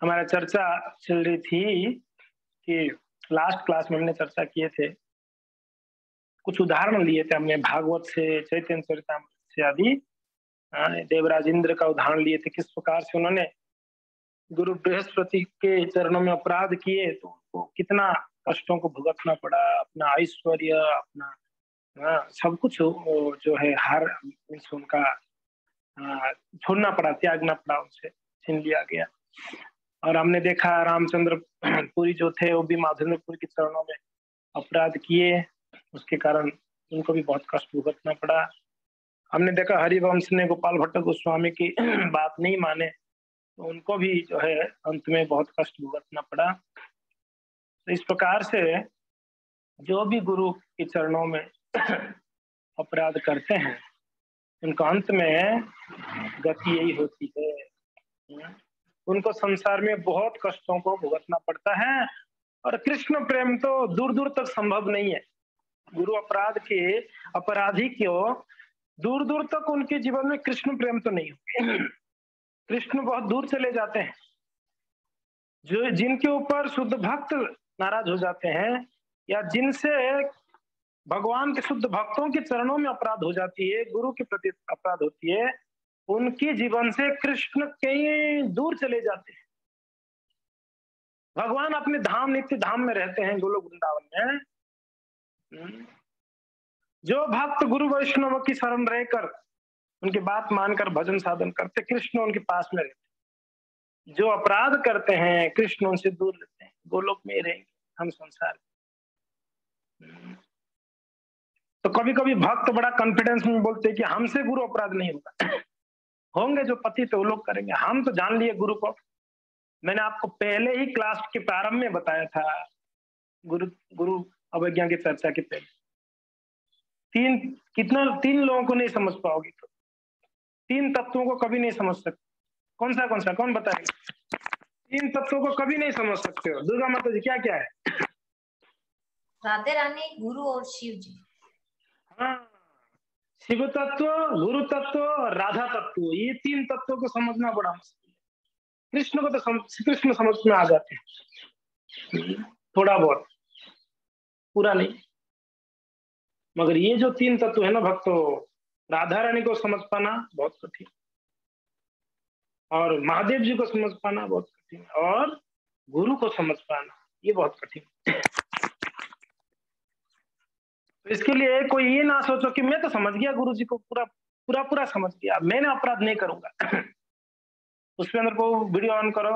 हमारा चर्चा चल रही थी कि लास्ट क्लास में हमने चर्चा किए थे, कुछ उदाहरण लिए थे हमने भागवत से, चैतन्य चरितामृत से आदि। देवराज इंद्र का उदाहरण लिए थे, किस प्रकार से उन्होंने गुरु बृहस्पति के चरणों में अपराध किए तो उनको कितना कष्टों को भुगतना पड़ा, अपना ऐश्वर्य, अपना सब कुछ जो है हार उनका छोड़ना पड़ा, त्यागना पड़ा, उनसे छीन लिया गया। और हमने देखा रामचंद्र पुरी जो थे वो भी माधवेंद्रपुरी के चरणों में अपराध किए, उसके कारण उनको भी बहुत कष्ट भुगतना पड़ा। हमने देखा हरिवंश ने गोपाल भट्ट गोस्वामी की बात नहीं माने तो उनको भी जो है अंत में बहुत कष्ट भुगतना पड़ा। तो इस प्रकार से जो भी गुरु के चरणों में अपराध करते हैं उनका अंत में गति यही होती है, उनको संसार में बहुत कष्टों को भुगतना पड़ता है। और कृष्ण प्रेम तो दूर दूर तक संभव नहीं है। गुरु अपराध के अपराधी क्यों दूर दूर तक उनके जीवन में कृष्ण प्रेम तो नहीं होते। कृष्ण बहुत दूर चले जाते हैं। जो जिनके ऊपर शुद्ध भक्त नाराज हो जाते हैं या जिनसे भगवान के शुद्ध भक्तों के चरणों में अपराध हो जाती है, गुरु के प्रति अपराध होती है, उनके जीवन से कृष्ण कहीं दूर चले जाते हैं। भगवान अपने धाम नित्य धाम में रहते हैं, गोलोक वृंदावन में। जो भक्त गुरु वैष्णव की शरण रहकर उनकी बात मानकर भजन साधन करते, कृष्ण उनके पास में रहते। जो अपराध करते हैं कृष्ण उनसे दूर रहते हैं, गोलोक में रहेंगे, हम संसार में। तो कभी कभी भक्त बड़ा कॉन्फिडेंस में बोलते हैं कि हमसे गुरु अपराध नहीं होगा। होंगे जो पति तो वो लोग करेंगे, हम तो जान लिए गुरु को। मैंने आपको पहले ही क्लास के प्रारंभ में बताया था, गुरु अवज्ञा की चर्चा के पहले तीन लोगों को नहीं समझ पाओगे, तो 3 तत्वों को कभी नहीं समझ सकते। कौन सा कौन बताएगा? 3 तत्वों को कभी नहीं समझ सकते हो। दुर्गा माता जी क्या क्या है? राधे रानी, गुरु और शिव जी। हाँ, शिव तत्व, गुरु तत्व और राधा तत्व, ये 3 तत्वों को समझना बड़ा मुश्किल है। कृष्ण को तो कृष्ण समझ में आ जाते हैं थोड़ा बहुत, पूरा नहीं। मगर ये जो 3 तत्व है ना भक्तों, राधा रानी को समझ पाना बहुत कठिन, और महादेव जी को समझ पाना बहुत कठिन, और गुरु को समझ पाना ये बहुत कठिन। तो इसके लिए कोई ये ना सोचो कि मैं तो समझ गया गुरु जी को, पूरा समझ गया, मैंने अपराध नहीं करूंगा। उसके अंदर को वीडियो ऑन करो।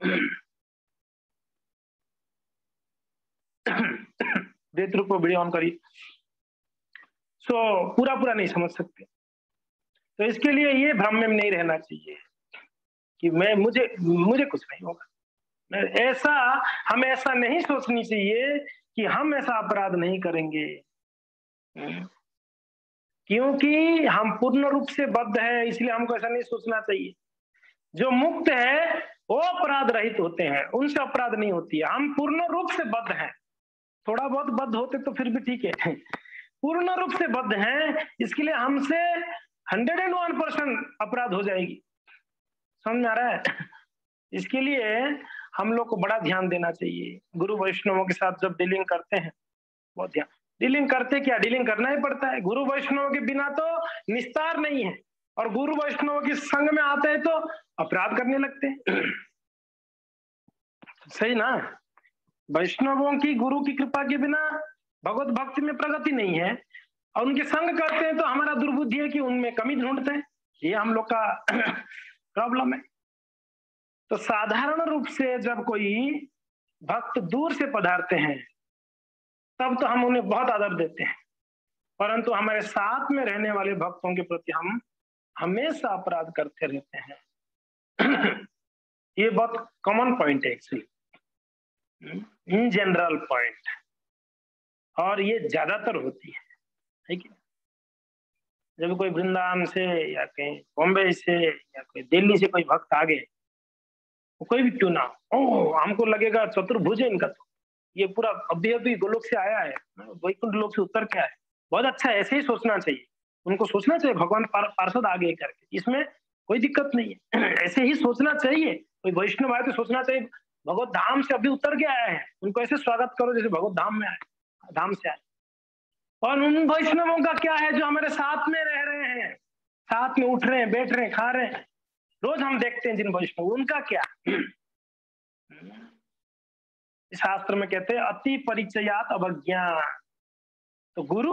देत्र को वीडियो ऑन करिए। सो पूरा नहीं समझ सकते। तो इसके लिए ये भ्रम में नहीं रहना चाहिए कि मुझे कुछ नहीं होगा। हम ऐसा नहीं सोचनी चाहिए कि हम ऐसा अपराध नहीं करेंगे, क्योंकि हम पूर्ण रूप से बद्ध है, इसलिए हमको ऐसा नहीं सोचना चाहिए। जो मुक्त है वो अपराध रहित होते हैं, उनसे अपराध नहीं होती है। हम पूर्ण रूप से बद्ध हैं, थोड़ा बहुत बद्ध होते तो फिर भी ठीक है, पूर्ण रूप से बद्ध हैं, इसके लिए हमसे 101% अपराध हो जाएगी। समझ में आ रहा है? इसके लिए हम लोग को बड़ा ध्यान देना चाहिए। गुरु वैष्णवों के साथ जब डीलिंग करते हैं, बहुत ध्यान। डीलिंग करते क्या, डीलिंग करना ही पड़ता है। गुरु वैष्णव के बिना तो निस्तार नहीं है, और गुरु वैष्णव के संग में आते हैं तो अपराध करने लगते हैं। सही ना? वैष्णवों की गुरु की कृपा के बिना भगवत भक्ति में प्रगति नहीं है, और उनके संग करते हैं तो हमारा दुर्बुद्धि है कि उनमें कमी ढूंढते हैं। ये हम लोग का प्रॉब्लम है। तो साधारण रूप से जब कोई भक्त दूर से पधारते हैं तब तो हम उन्हें बहुत आदर देते हैं, परंतु हमारे साथ में रहने वाले भक्तों के प्रति हम हमेशा अपराध करते रहते हैं। ये बहुत कॉमन पॉइंट है एक्चुअली, इन जनरल पॉइंट, और ये ज्यादातर होती है कि जब कोई वृंदावन से या कहीं बॉम्बे से या कोई दिल्ली से कोई भक्त आ गए, कोई भी क्यों ना हो, हमको लगेगा चतुर्भुज है इनका, तो ये पूरा अभी गोलोक से आया है, वैकुंठ लोक से उतर के आया है, बहुत अच्छा, ऐसे ही सोचना चाहिए। उनको सोचना चाहिए भगवान पार्षद आ गए करके, इसमें कोई दिक्कत नहीं है। ऐसे ही सोचना चाहिए, कोई वैष्णव आए तो सोचना चाहिए भगवत धाम से अभी उतर के आए हैं, उनको ऐसे स्वागत करो जैसे भगवत धाम में आए, धाम से आए। और उन वैष्णवों का क्या है जो हमारे साथ में रह रहे हैं, साथ में उठ रहे हैं, बैठ रहे हैं, खा रहे हैं, रोज हम देखते हैं जिन वैष्णव, उनका क्या? शास्त्र में कहते हैं अति परिचयात अवज्ञा। तो गुरु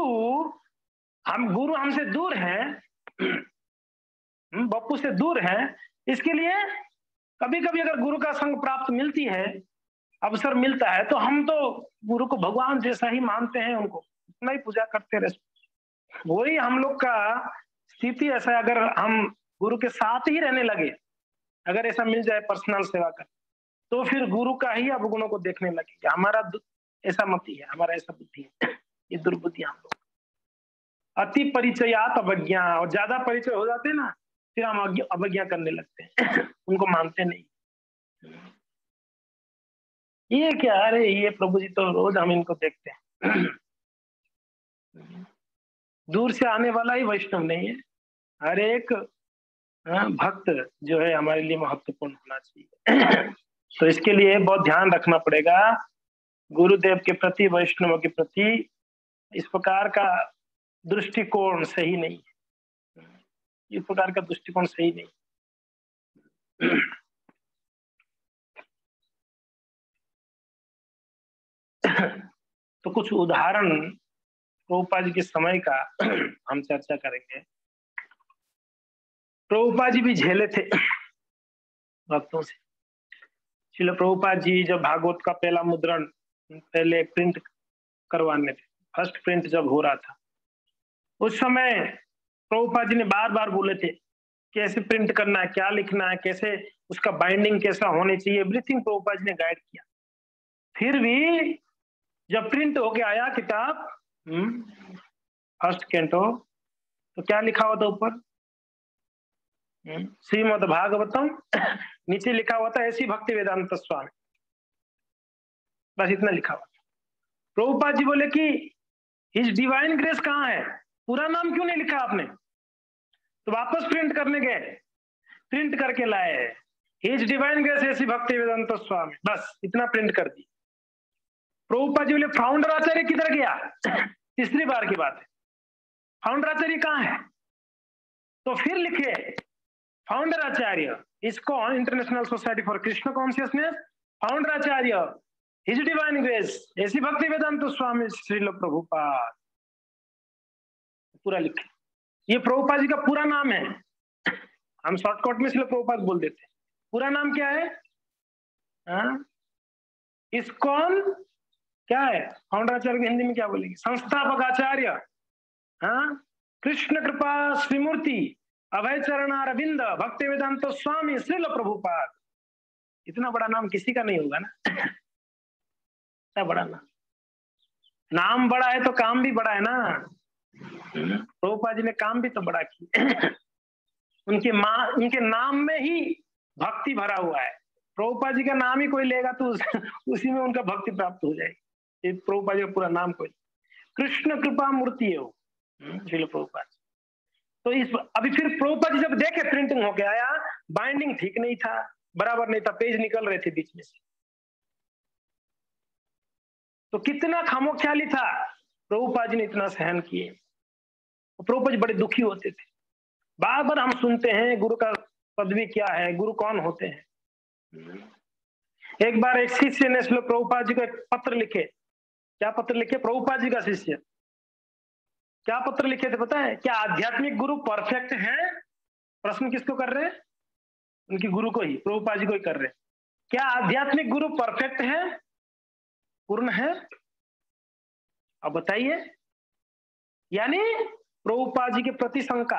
हमसे दूर हैं, बप्पू से दूर हैं, इसके लिए कभी कभी अगर गुरु का संग प्राप्त मिलती है, अवसर मिलता है, तो हम तो गुरु को भगवान जैसा ही मानते हैं, उनको उतना ही पूजा करते रहे। वही हम लोग का स्थिति ऐसा है, अगर हम गुरु के साथ ही रहने लगे, अगर ऐसा मिल जाए पर्सनल सेवा कर, तो फिर गुरु का ही अवगुणों को देखने लगेगा। हमारा ऐसा मति है, हमारा ऐसा बुद्धि है, ये दुर्बुद्धि हम लोग। अति परिचयात अवज्ञा, और ज्यादा परिचय हो जाते हैं ना, फिर हम अवज्ञा करने लगते हैं, उनको मानते नहीं। ये क्या, अरे ये प्रभु जी तो रोज हम इनको देखते हैं। दूर से आने वाला ही वैष्णव नहीं है, हर एक भक्त जो है हमारे लिए महत्वपूर्ण होना चाहिए। तो इसके लिए बहुत ध्यान रखना पड़ेगा, गुरुदेव के प्रति, वैष्णवों के प्रति इस प्रकार का दृष्टिकोण सही नहीं है, इस प्रकार का दृष्टिकोण सही नहीं। तो कुछ उदाहरण प्रभुपाद जी के समय का हम चर्चा करेंगे। प्रभुपाद जी भी झेले थे भक्तों से। श्रील प्रभुपाद जी जब भागवत का पहला मुद्रण पहले प्रिंट करवाने थे, फर्स्ट प्रिंट जब हो रहा था, उस समय प्रभुपाद जी ने बार बार बोले थे कैसे प्रिंट करना है, क्या लिखना है, कैसे उसका बाइंडिंग कैसा होनी चाहिए, एवरीथिंग प्रभुपाद जी ने गाइड किया। फिर भी जब प्रिंट होके आया किताब फर्स्ट कैंटो, तो क्या लिखा हुआ था ऊपर? श्रीमद् भागवतम, नीचे लिखा हुआ था ऐसी भक्ति वेदांत स्वामी, बस इतना लिखा हुआ। प्रभुपाद जी बोले कि हिज डिवाइन ग्रेस कहाँ है, पूरा नाम क्यों नहीं लिखा आपने? तो वापस प्रिंट करने गए, प्रिंट करके लाए हिज डिवाइन ग्रेस ऐसी भक्ति वेदांत स्वामी, बस इतना प्रिंट कर दी। प्रभुपाद जी बोले फाउंडर आचार्य किधर गया? तीसरी बार की बात है, फाउंडर आचार्य कहाँ है? तो फिर लिखे founder Acharya ISKCON international society for Krishna consciousness, founder Acharya his divine grace ऐसी भक्ति वेदांत स्वामी श्रील प्रभुपाद, पूरा लिखे। ये प्रभुपाद जी का पूरा नाम है, हम शॉर्टकट में श्रील प्रभुपाद बोल देते हैं। पूरा नाम क्या है? ISKCON क्या है? फाउंडर आचार्य को हिंदी में क्या बोलेंगे? संस्थापक आचार्य कृष्ण कृपा श्रीमूर्ति अभय चरणारविंद भक्ति वेदांत स्वामी श्रील प्रभुपाद। इतना बड़ा नाम किसी का नहीं होगा ना। इतना बड़ा नाम बड़ा है तो काम भी बड़ा है ना। प्रभुपाद जी ने काम भी तो बड़ा किया। उनके नाम में ही भक्ति भरा हुआ है। प्रभुपाद जी का नाम ही कोई लेगा तो उसी में उनका भक्ति प्राप्त हो जाएगी। प्रभुपाद जी का पूरा नाम कोई, कृष्ण कृपा मूर्ति है वो श्रील प्रभुपाद। तो अभी फिर प्रभुपाद जी जब देखे प्रिंटिंग होके आया, बाइंडिंग ठीक नहीं था, बराबर नहीं था, पेज निकल रहे थे बीच में से, तो कितना खामोख्याली था। प्रभुपाद जी ने इतना सहन किए। प्रभुपाद जी बड़े दुखी होते थे। बार बार हम सुनते हैं गुरु का पदवी क्या है, गुरु कौन होते हैं। एक बार एक शिष्य ने श्रील प्रभुपाद जी को एक पत्र लिखे। क्या पत्र लिखे? प्रभुपाद जी का शिष्य क्या पत्र लिखे थे पता है? क्या आध्यात्मिक गुरु परफेक्ट हैं? प्रश्न किसको कर रहे हैं? उनके गुरु को ही, प्रभुपाद जी को ही कर रहे हैं। क्या आध्यात्मिक गुरु परफेक्ट है, पूर्ण है? अब बताइए। यानी प्रभुपाद जी के प्रति शंका।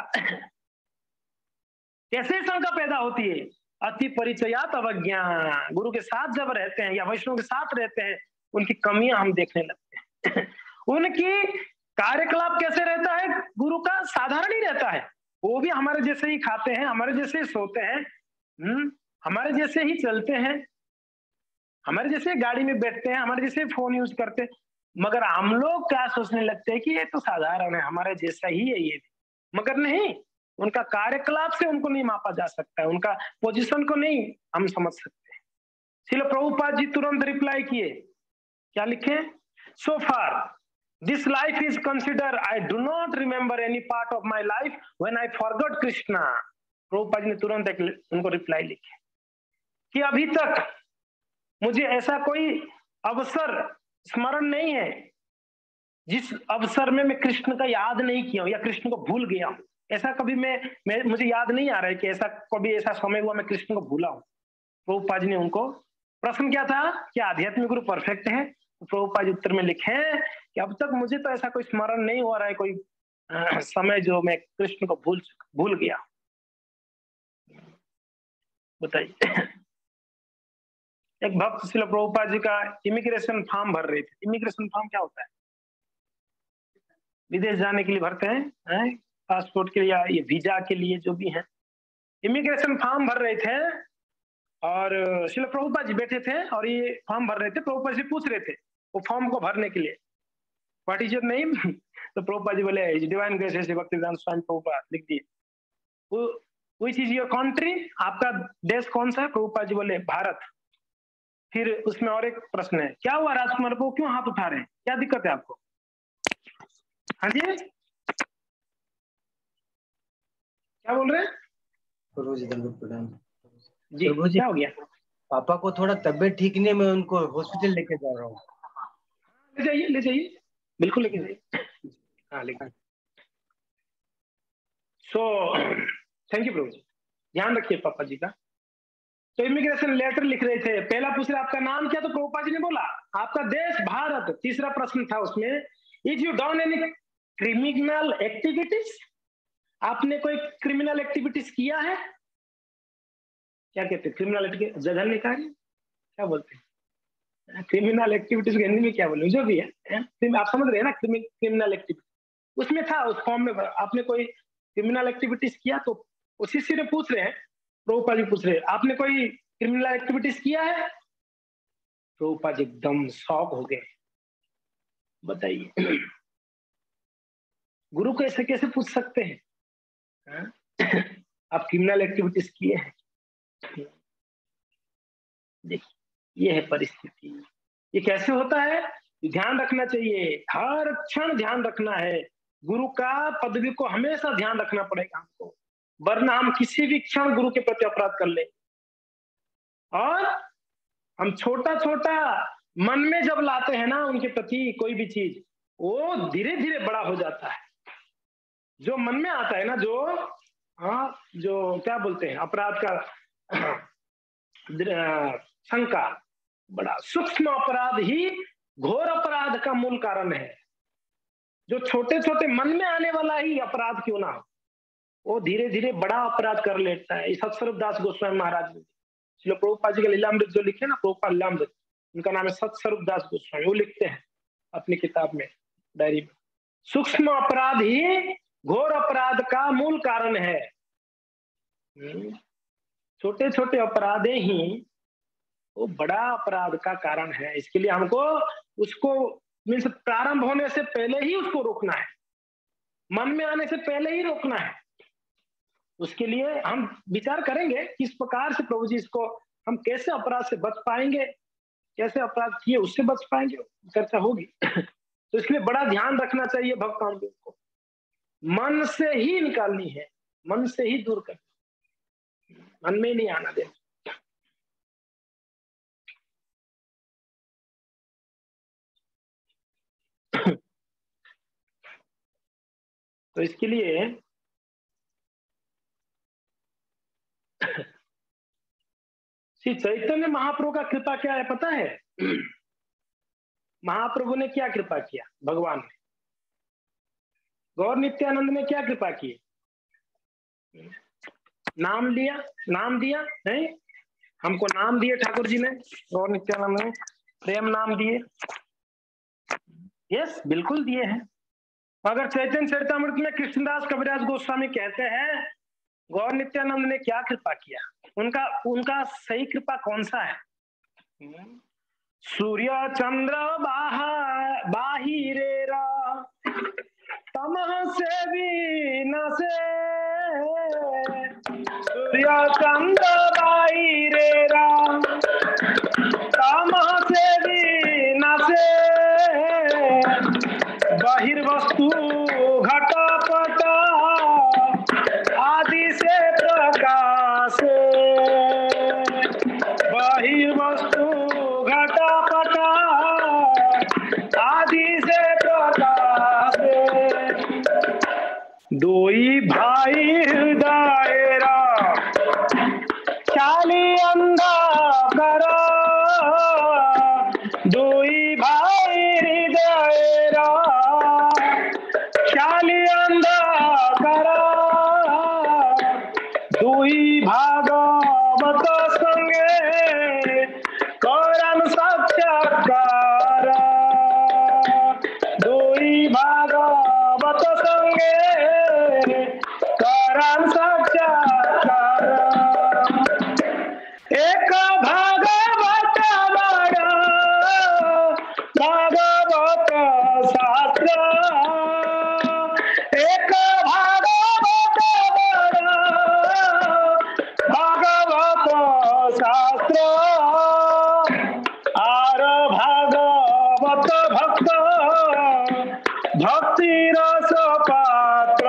कैसे शंका पैदा होती है? अति परिचयात अवज्ञा। गुरु के साथ जब रहते हैं या वैष्णव के साथ रहते हैं, उनकी कमियां हम देखने लगते हैं। उनकी कार्यकलाप कैसे रहता है? गुरु का साधारण ही रहता है। वो भी हमारे जैसे ही खाते हैं, हमारे जैसे ही सोते हैं, हमारे जैसे ही चलते हैं, हमारे जैसे गाड़ी में बैठते हैं, हमारे जैसे फोन यूज करते हैं। मगर हम लोग क्या सोचने लगते हैं कि ये तो साधारण है, हमारे जैसा ही है ये। मगर नहीं, उनका कार्यकलाप से उनको नहीं मापा जा सकता है, उनका पोजीशन को नहीं हम समझ सकते। श्रील प्रभुपाद जी तुरंत रिप्लाई किए, क्या लिखे? So far this life is consider I do not remember any part of my life when I forgot Krishna. Prabhupada ji ने तुरंत उनको रिप्लाई लिखे कि अभी तक मुझे ऐसा कोई अवसर स्मरण नहीं है जिस अवसर में मैं कृष्ण का याद नहीं किया हूं या कृष्ण को भूल गया हूं। ऐसा कभी मैं मुझे याद नहीं आ रहा है कि ऐसा कभी ऐसा समय हुआ मैं कृष्ण को भूला हूं। प्रभुपाद जी ने उनको, प्रश्न क्या था कि आध्यात्मिक गुरु परफेक्ट है? तो प्रभुपाद जी उत्तर में लिखे कि अब तक मुझे तो ऐसा कोई स्मरण नहीं हो रहा है कोई समय जो मैं कृष्ण को भूल गया। बताइए। एक भक्त श्रील प्रभुपाद जी का इमिग्रेशन फॉर्म भर रहे थे। इमिग्रेशन फॉर्म क्या होता है? विदेश जाने के लिए भरते हैं, पासपोर्ट के लिए या ये वीजा के लिए जो भी है। इमिग्रेशन फॉर्म भर रहे थे और श्रील प्रभुपाद जी बैठे थे और ये फॉर्म भर रहे थे। प्रभुपाद जी पूछ रहे थे वो फॉर्म को भरने के लिए, व्हाट इज योर नेम? तो प्रभुपाद जी बोले डिवाइन ग्रेस श्री भक्तिवेदांत स्वामी प्रभुपाद, लिख दिए। Which is your country? आपका देश कौन सा है? प्रभुपाद जी बोले भारत। फिर उसमें और एक प्रश्न है, क्या हुआ राजकुमार को क्यों हाथ उठा रहे हैं, क्या दिक्कत है आपको? हाँ जी, क्या बोल रहे हैं? प्रभु जी दंडवत प्रणाम। जी, क्या हो गया? पापा को थोड़ा तबीयत ठीक नहीं है, मैं उनको हॉस्पिटल लेके जा रहा हूँ। ले जाइए, ले जाइए, बिल्कुल लेके जाइए। हाँ, लेकिन सो थैंक यू प्रभु जी, ध्यान रखिए पापा जी का। तो इमिग्रेशन लेटर लिख रहे थे, पहला पूछ रहे आपका नाम क्या? तो प्रभुपाद जी ने बोला आपका देश भारत। तीसरा प्रश्न था उसमें, is you done any criminal activities? आपने कोई क्रिमिनल एक्टिविटीज किया है? क्या कहते हैं क्रिमिनल एक्टिविटी? जघन्य कार्य क्या बोलते हैं? क्रिमिनल एक्टिविटीज हिंदी में क्या बोले, जो भी है आप समझ रहे हैं ना, क्रिमिनल एक्टिविटी उसमें था। उस फॉर्म में आपने कोई क्रिमिनल एक्टिविटीज किया? तो उसी से पूछ रहे हैं, प्रभुपाद जी पूछ रहे हैं आपने कोई क्रिमिनल एक्टिविटीज किया है? प्रभुपाद जी एकदम शॉक हो गए। बताइए, गुरु को ऐसे कैसे पूछ सकते हैं आप क्रिमिनल एक्टिविटीज किए हैं? देखिए ये है परिस्थिति। ये कैसे होता है? ध्यान रखना चाहिए, हर क्षण ध्यान रखना है। गुरु का पदवी को हमेशा ध्यान रखना पड़ेगा हमको, वरना हम किसी भी क्षण गुरु के प्रति अपराध कर ले। और हम छोटा छोटा मन में जब लाते हैं ना उनके प्रति कोई भी चीज, वो धीरे धीरे बड़ा हो जाता है। जो मन में आता है ना, जो क्या बोलते हैं अपराध का शंका, बड़ा सूक्ष्म अपराध ही घोर अपराध का मूल कारण है। जो छोटे छोटे मन में आने वाला ही अपराध क्यों ना हो, वो धीरे धीरे बड़ा अपराध कर लेता है। सत्स्वरूपदास गोस्वामी महाराज ने श्रील प्रभुपाद जी का लीलामृत जो लिखे ना, प्रभुपाद लीलामृत, उनका नाम है सत्स्वरूपदास गोस्वामी, वो लिखते हैं अपनी किताब में, डायरी में, सूक्ष्म अपराध ही घोर अपराध का मूल कारण है। छोटे छोटे अपराधे ही वो बड़ा अपराध का कारण है। इसके लिए हमको उसको मीन्स प्रारंभ होने से पहले ही उसको रोकना है, मन में आने से पहले ही रोकना है। उसके लिए हम विचार करेंगे किस प्रकार से प्रभु जी इसको हम कैसे अपराध से बच पाएंगे, कैसे अपराध किए उससे बच पाएंगे, चर्चा होगी। तो इसलिए बड़ा ध्यान रखना चाहिए भक्तों को, मन से ही निकालनी है, मन से ही दूर करनी, मन में नहीं आना देना। तो इसके लिए श्री चैतन्य महाप्रभु का कृपा क्या है पता है? महाप्रभु ने क्या कृपा किया? भगवान ने, गौर नित्यानंद ने क्या कृपा की? नाम लिया, नाम दिया नहीं, हमको नाम दिए ठाकुर जी ने, गौर नित्यानंद ने प्रेम नाम दिए। यस, बिल्कुल दिए हैं। अगर चैतन्य चरितामृत में कृष्णदास कविराज गोस्वामी कहते हैं गौर नित्यानंद ने क्या कृपा किया, उनका सही कृपा कौन सा है? सूर्य चंद्र बाहिरेरा तमह से भी न से सूर्य चंद्र बाहिरे राम तमः से विनाशे बहिर्वस्तु घटपट आदि से प्रकाश बहिर्वस्तु घटपट आदि से प्रकाश दोई भाई हृदय चाली अंधकार दोई भाई हृदय चाली अंधकार दुई भागवत संगे करन साक्षात्कार दुई भागवत संगे करन साक्षात्कार एक भागवत बड़ा भागवत शास्त्र एक भागवत बड़ा भागवत शास्त्र आर भागवत भक्त भक्ति रस पात्र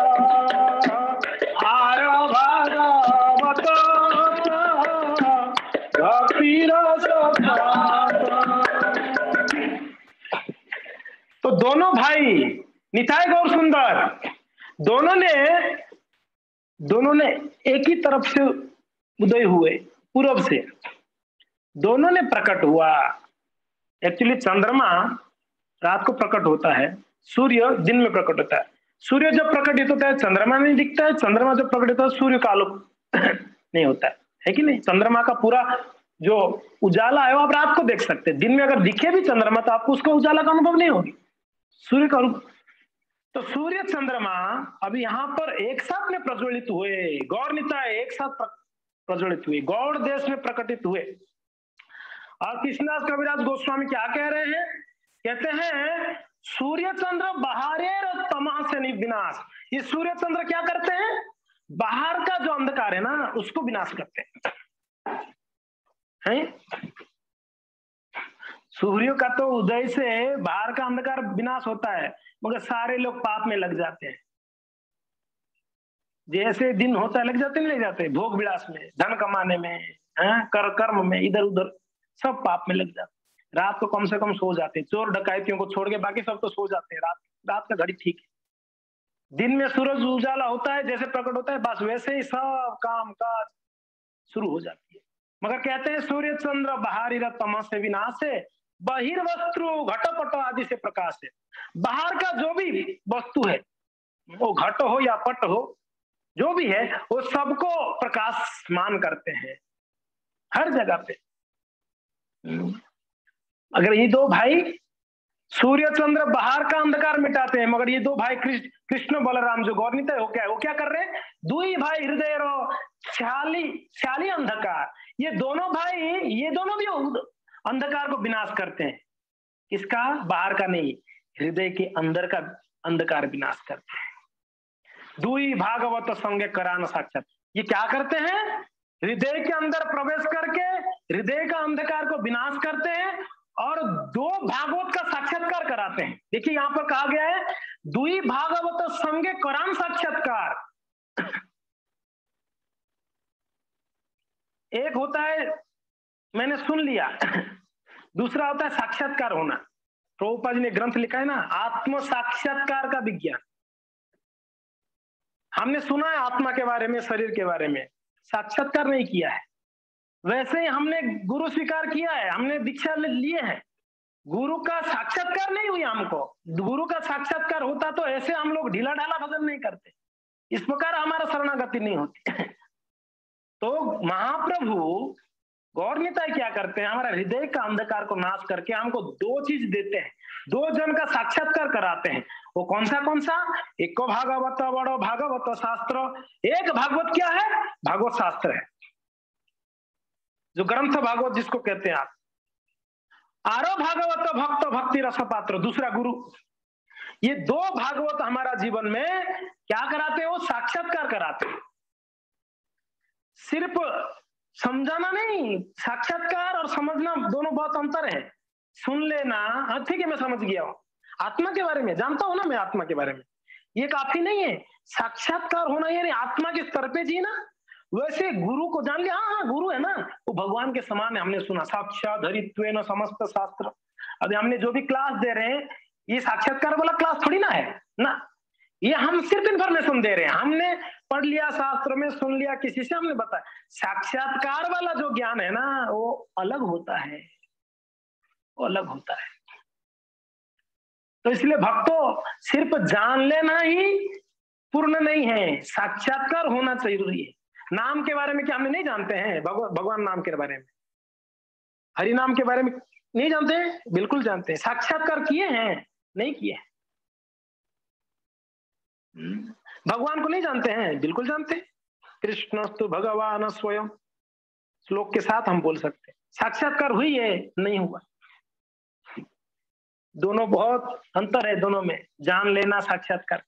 आर भागवत भक्ति रस पात्र। तो दोनों भाई निताय गौर सुंदर दोनों ने एक ही तरफ से उदय हुए, पूर्व से दोनों ने प्रकट हुआ। एक्चुअली चंद्रमा रात को प्रकट होता है, सूर्य दिन में प्रकट होता है। सूर्य जब प्रकटित होता है चंद्रमा नहीं दिखता है, चंद्रमा जब प्रकट होता है सूर्य का आलोक नहीं होता है कि नहीं। चंद्रमा का पूरा जो उजाला है वो आप रात को देख सकते हैं, दिन में अगर दिखे भी चंद्रमा तो आपको उसका उजाला का अनुभव नहीं होगी, सूर्य का रूप। तो सूर्य चंद्रमा अभी यहाँ पर एक साथ में प्रज्वलित हुए, गौर निताय एक साथ प्रज्वलित हुए, गौड़ देश में प्रकटित हुए। और कृष्णदास कविराज गोस्वामी क्या कह रहे हैं, कहते हैं सूर्य चंद्र बहारे तमह से विनाश। ये सूर्य चंद्र क्या करते हैं, बाहर का जो अंधकार है ना उसको विनाश करते हैं। सूर्य का तो उदय से बाहर का अंधकार विनाश होता है, मगर सारे लोग पाप में लग जाते हैं। जैसे दिन होता है लग जाते नहीं लग जाते, भोग विलास में, धन कमाने में, कर्म में, इधर उधर सब पाप में लग जाते। रात को कम से कम सो जाते, चोर डकैतियों को छोड़ के बाकी सब तो सो जाते हैं। रात का घड़ी ठीक है। दिन में सूरज उजाला होता है, जैसे प्रकट होता है बस वैसे ही सब काम काज शुरू हो जाती है। मगर कहते हैं सूर्य चंद्र बाहरी तमस से विनाश है, बहिर्वस्तु घटपट आदि से प्रकाश है। बाहर का जो भी वस्तु है, वो घट हो या पट हो, जो भी है वो सबको प्रकाशमान करते हैं हर जगह पे। अगर ये दो भाई सूर्य चंद्र बाहर का अंधकार मिटाते हैं, मगर ये दो भाई कृष्ण बलराम जो गौर निताय वो क्या कर रहे हैं, दुई भाई हृदय रो श्याली अंधकार। ये दोनों भाई, ये दोनों भी अंधकार को विनाश करते हैं। किसका, बाहर का नहीं, हृदय के अंदर का अंधकार विनाश करते हैं। दुई भागवत संगे करान साक्षात। ये क्या करते हैं, हृदय के अंदर प्रवेश करके हृदय का अंधकार को विनाश करते हैं और दो भागवत का साक्षात्कार कराते हैं। देखिए यहाँ पर कहा गया है दुई भागवत संगे करान साक्षात्कार। एक होता है मैंने सुन लिया, दूसरा होता है साक्षात्कार होना। प्रभुपाद जी ने ग्रंथ लिखा है ना, आत्म साक्षात्कार का विज्ञान। हमने सुना है आत्मा के बारे में, शरीर के बारे में, साक्षात्कार नहीं किया है। वैसे ही हमने गुरु स्वीकार किया है, हमने दीक्षा लिए हैं, गुरु का साक्षात्कार नहीं हुई हमको। गुरु का साक्षात्कार होता तो ऐसे हम लोग ढीला ढाला भजन नहीं करते, इस प्रकार हमारा शरणागति नहीं होती। तो महाप्रभु गौर निताय क्या करते हैं, हमारा हृदय का अंधकार को नाश करके हमको दो चीज देते हैं, दो जन का साक्षात्कार कराते हैं। वो कौन सा, एक को भागवत बड़ो भागवत शास्त्र। एक भागवत क्या है, भागवत शास्त्र है, जो ग्रंथ भागवत जिसको कहते हैं आप। आरो भागवत भक्त भक्ति रस पात्र, दूसरा गुरु। ये दो भागवत हमारा जीवन में क्या कराते हैं? वो साक्षात्कार कराते हैं। सिर्फ समझाना नहीं, साक्षात्कार और समझना दोनों बहुत अंतर है। सुन लेना, हाँ ठीक है मैं समझ गया हूं, आत्मा के बारे में जानता हूं ना मैं, आत्मा के बारे में, ये काफी नहीं है। साक्षात्कार होना यानी आत्मा के स्तर पे जी ना। वैसे गुरु को जान लिया, हाँ हाँ गुरु है ना, वो भगवान के समान है, हमने सुना साक्षात हरित्वेन समस्त शास्त्र। अभी हमने जो भी क्लास दे रहे हैं ये साक्षात्कार वाला क्लास थोड़ी ना है ना, ये हम सिर्फ इन्फॉर्मेशन दे रहे हैं। हमने पढ़ लिया शास्त्र में, सुन लिया किसी से, हमने बताया। साक्षात्कार वाला जो ज्ञान है ना वो अलग होता है, वो अलग होता है। तो इसलिए भक्तों सिर्फ जान लेना ही पूर्ण नहीं है, साक्षात्कार होना जरूरी है। नाम के बारे में क्या हमने नहीं जानते हैं? भगवान नाम के बारे में, हरि नाम के बारे में नहीं जानते हैं? बिल्कुल जानते हैं। साक्षात्कार किए हैं? नहीं किए। भगवान को नहीं जानते हैं? बिल्कुल जानते हैं। कृष्णस्तु भगवान स्वयं श्लोक के साथ हम बोल सकते हैं। साक्षात्कार हुई है? नहीं हुआ। दोनों बहुत अंतर है दोनों में, जान लेना साक्षात्कार।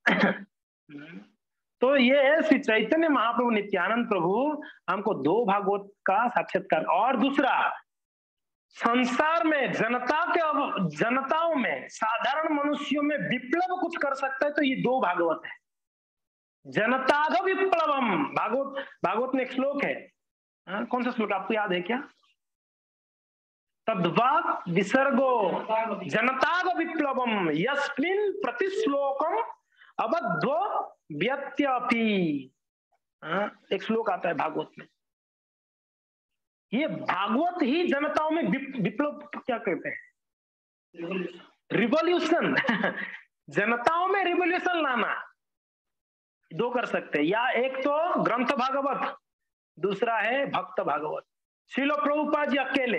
तो ये श्री चैतन्य महाप्रभु नित्यानंद प्रभु हमको दो भागवत का साक्षात्कार। और दूसरा, संसार में जनताओं में, साधारण मनुष्यों में विप्लव कुछ कर सकता है तो ये दो भागवत है। जनताग विप्लवम, भागवत में एक श्लोक है, कौन सा श्लोक आपको याद है क्या? तद्वाक विसर्गो जनताग विप्लवम यस्मिन् प्रतिश्लोकम अबद्धो व्यत्यपि। एक श्लोक आता है भागवत में। ये भागवत ही जनताओं में विप्लव क्या कहते हैं? रिवॉल्यूशन। जनताओं में रिवॉल्यूशन लाना दो कर सकते हैं, या एक तो ग्रंथ भागवत, दूसरा है भक्त भागवत। श्रील प्रभुपाद जी अकेले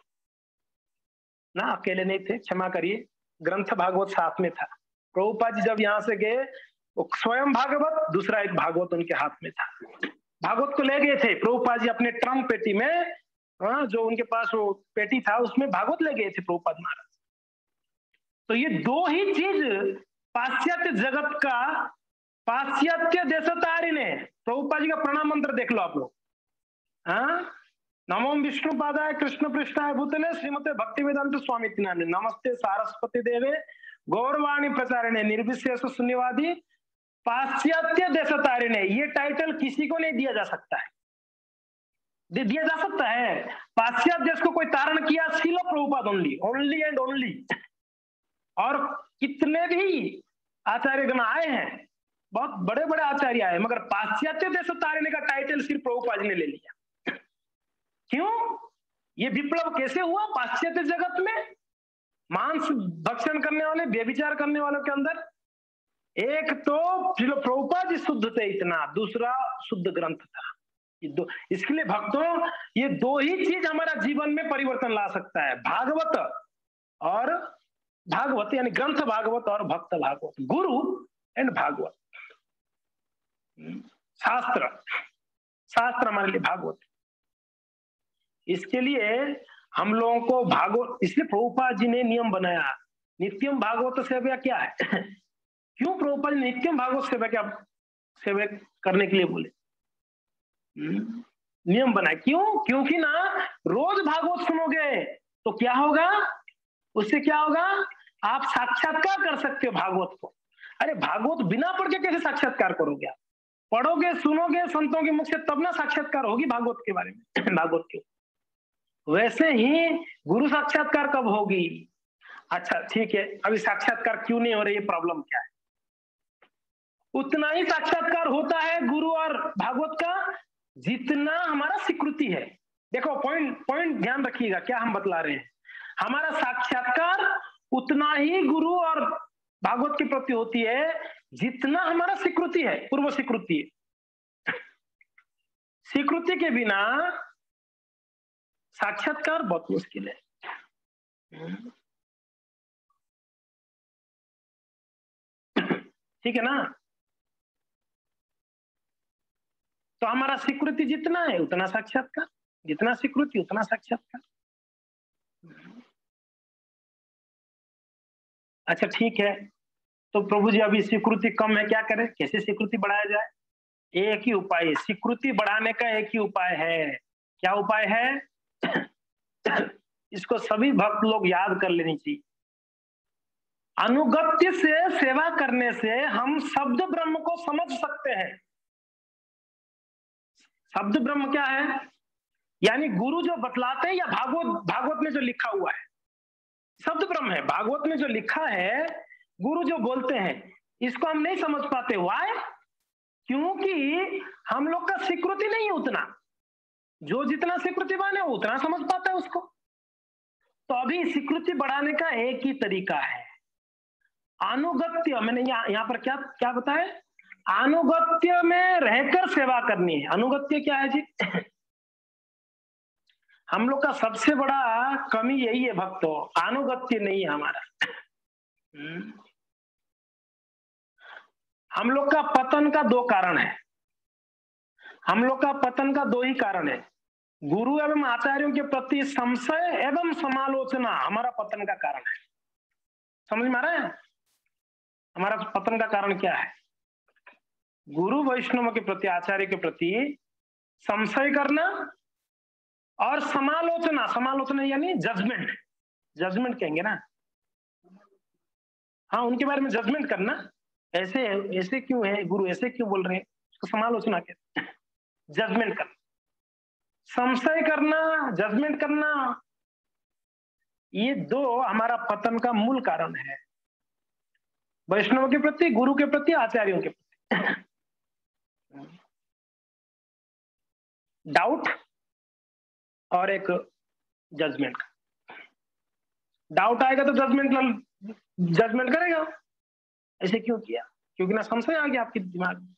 ना, अकेले नहीं थे, क्षमा करिए, ग्रंथ भागवत साथ में था। प्रभुपाद जी जब यहां से गए वो स्वयं भागवत, दूसरा एक भागवत उनके हाथ में था। भागवत को ले गए थे प्रभुपाद जी अपने ट्रंक पेटी में, जो उनके पास वो पेटी था उसमें भागवत ले गए थे प्रभुपाद महाराज। तो ये दो ही चीज पाश्चात्य जगत का, पाश्चात्य देशतारिणे, प्रभुपाद जी का प्रणाम मंत्र देख लो आप लोग। नमो विष्णु पादाय कृष्ण पृष्ठाय भूतले श्रीमते भक्ति वेदांत स्वामी नामिने नमस्ते सारस्वती देवे गौरवाणी प्रचारिणे निर्विशेष शून्यवादी पाश्चात्य देशतारिणे। ये टाइटल किसी को नहीं दिया जा सकता है, दिया जा सकता है पाश्चात्य देश को कोई तारण किया, Srila Prabhupada only, only and only. और कितने भी आचार्यगण आए हैं, बहुत बड़े बड़े आचार्य आए, मगर पाश्चात्य देशतारिणे का टाइटल सिर्फ प्रभुपाद जी ने ले लिया। क्यों? ये विप्लव कैसे हुआ पाश्चात्य जगत में? मांस भक्षण करने वाले, व्यभिचार करने वालों के अंदर एक तो प्रभुपाद जी शुद्ध थे इतना, दूसरा शुद्ध ग्रंथ था। इसके लिए भक्तों ये दो ही चीज हमारा जीवन में परिवर्तन ला सकता है, भागवत और भागवत यानी ग्रंथ भागवत और भक्त भागवत, गुरु एंड भागवत। शास्त्र हमारे लिए भागवत। इसके लिए हम लोगों को भागवत, इसलिए प्रभुपाद जी ने नियम बनाया, नित्यम भागवत सेवा क्या है? क्यों प्रभुपाद जी नित्यम भागवत सेवा करने के लिए बोले? नियम बनाए, क्यों? क्योंकि ना रोज भागवत सुनोगे तो क्या होगा, उससे क्या होगा, आप साक्षात्कार कर सकते हो भागवत को। अरे भागवत बिना पढ़ के कैसे साक्षात्कार करोगे? आप पढ़ोगे, सुनोगे संतों के मुख से, तब ना साक्षात्कार होगी भागवत के बारे में, भागवत के। वैसे ही गुरु साक्षात्कार कब होगी? अच्छा ठीक है, अभी साक्षात्कार क्यों नहीं हो रही है, प्रॉब्लम क्या है? उतना ही साक्षात्कार होता है गुरु और भागवत का जितना हमारा स्वीकृति है। देखो पॉइंट ध्यान रखिएगा क्या हम बतला रहे हैं। हमारा साक्षात्कार उतना ही गुरु और भागवत के प्रति होती है जितना हमारा स्वीकृति है, पूर्व स्वीकृति है। स्वीकृति के बिना साक्षात्कार बहुत मुश्किल है। ठीक है ना? तो हमारा स्वीकृति जितना है उतना साक्षात्कार, जितना स्वीकृति उतना साक्षात्कार। अच्छा ठीक है, तो प्रभु जी अभी स्वीकृति कम है, क्या करें, कैसे स्वीकृति बढ़ाया जाए? एक ही उपाय है, स्वीकृति बढ़ाने का एक ही उपाय है। क्या उपाय है? इसको सभी भक्त लोग याद कर लेनी चाहिए। अनुगत्य से सेवा करने से हम शब्द ब्रह्म को समझ सकते हैं। शब्द ब्रह्म क्या है? यानी गुरु जो बतलाते हैं या भागवत में जो लिखा हुआ है, शब्द ब्रह्म है। भागवत में जो लिखा है, गुरु जो बोलते हैं, इसको हम नहीं समझ पाते। व्हाई? क्योंकि हम लोग का स्वीकृति नहीं है उतना। जो जितना स्वीकृतिवान है उतना समझ पाता है उसको। तो अभी स्वीकृति बढ़ाने का एक ही तरीका है, अनुगत्य। मैंने यहाँ पर क्या क्या बताया? अनुगत्य में रहकर सेवा करनी है। अनुगत्य क्या है जी? हम लोग का सबसे बड़ा कमी यही है भक्तों, अनुगत्य नहीं है हमारा। हम लोग का पतन का दो कारण है। हम लोग का पतन का दो ही कारण है, गुरु एवं आचार्यों के प्रति संशय एवं समालोचना हमारा पतन का कारण है। समझ में आ रहा है? हमारा पतन का कारण क्या है? गुरु वैष्णव के प्रति, आचार्य के प्रति संशय करना और समालोचना। समालोचना यानी जजमेंट, जजमेंट कहेंगे ना, हाँ, उनके बारे में जजमेंट करना। ऐसे ऐसे क्यों है गुरु, ऐसे क्यों बोल रहे हैं, उसको समालोचना कहते हैं। जजमेंट करना, संशय करना, जजमेंट करना, ये दो हमारा पतन का मूल कारण है, वैष्णव के प्रति, गुरु के प्रति, आचार्यों के प्रति। डाउट और एक जजमेंट। डाउट आएगा तो जजमेंट करेगा, ऐसे क्यों किया, क्योंकि ना संशय आ गया आपके दिमाग में।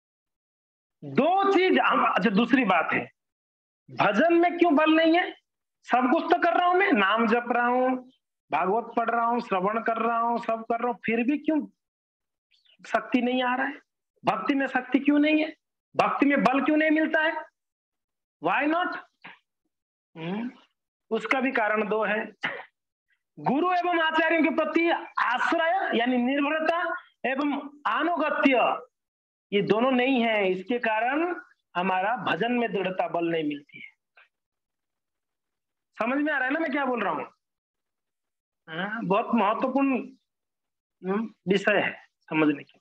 दो चीज। अच्छा, दूसरी बात है, भजन में क्यों बल नहीं है? सब कुछ तो कर रहा हूं मैं, नाम जप रहा हूं, भागवत पढ़ रहा हूं, श्रवण कर रहा हूं, सब कर रहा हूं, फिर भी क्यों शक्ति नहीं आ रहा है? भक्ति में शक्ति क्यों नहीं है? भक्ति में बल क्यों नहीं मिलता है? Why not? उसका भी कारण दो है, गुरु एवं आचार्यों के प्रति आश्रय यानी निर्भरता एवं अनुगत्य, ये दोनों नहीं है। इसके कारण हमारा भजन में दृढ़ता, बल नहीं मिलती है। समझ में आ रहा है ना मैं क्या बोल रहा हूं? बहुत महत्वपूर्ण विषय है समझने की।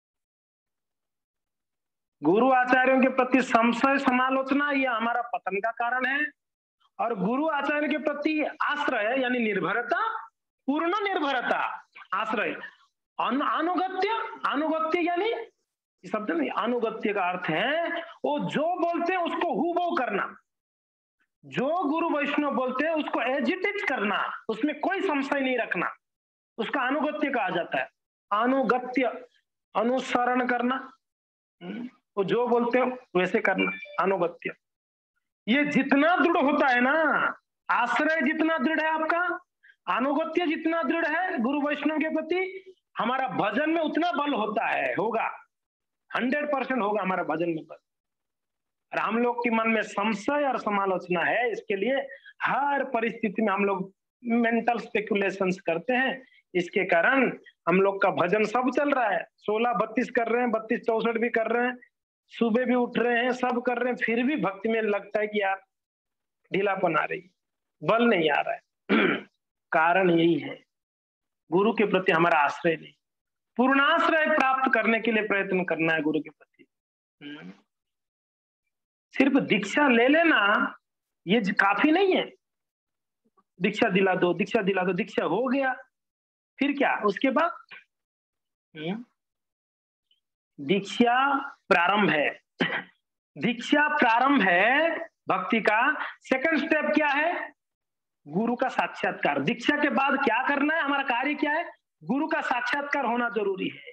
गुरु आचार्यों के प्रति संशय समालोचना, यह हमारा पतन का कारण है। और गुरु आचार्य के प्रति आश्रय यानी निर्भरता, पूर्ण निर्भरता, आश्रय। अनुगत्य, अनुगत्य यानी शब्द नहीं, अनुगत्य का अर्थ है वो जो बोलते हैं उसको हूबहू करना, जो गुरु वैष्णव बोलते हैं उसको एजिटेट करना, उसमें कोई संशय नहीं रखना, उसका अनुगत्य कहा जाता है। अनुगत्य, अनुसरण करना, वो जो बोलते हैं वैसे करना, अनुगत्य। ये जितना दृढ़ होता है ना, आश्रय जितना दृढ़ है आपका, अनुगत्य जितना दृढ़ है गुरु वैष्णव के प्रति, हमारा भजन में उतना बल होता है, होगा 100% होगा हमारा भजन में बल। और हम लोग के मन में संशय और समालोचना है, इसके लिए हर परिस्थिति में हम लोग मेंटल स्पेकुलेशंस करते हैं। इसके कारण हम लोग का भजन सब चल रहा है, 16-32 कर रहे हैं, 32-64 भी कर रहे हैं, सुबह भी उठ रहे हैं, सब कर रहे हैं, फिर भी भक्ति में लगता है कि यार ढीलापन आ रही, बल नहीं आ रहा है। कारण यही है, गुरु के प्रति हमारा आश्रय नहीं। पूर्णाश्रय प्राप्त करने के लिए प्रयत्न करना है गुरु के प्रति। सिर्फ दीक्षा ले लेना ये काफी नहीं है। दीक्षा दिला दो, दीक्षा दिला दो, दीक्षा हो गया, फिर क्या उसके बाद? दीक्षा प्रारंभ है, दीक्षा प्रारंभ है भक्ति का। सेकंड स्टेप क्या है? गुरु का साक्षात्कार। दीक्षा के बाद क्या करना है, हमारा कार्य क्या है? गुरु का साक्षात्कार होना जरूरी है।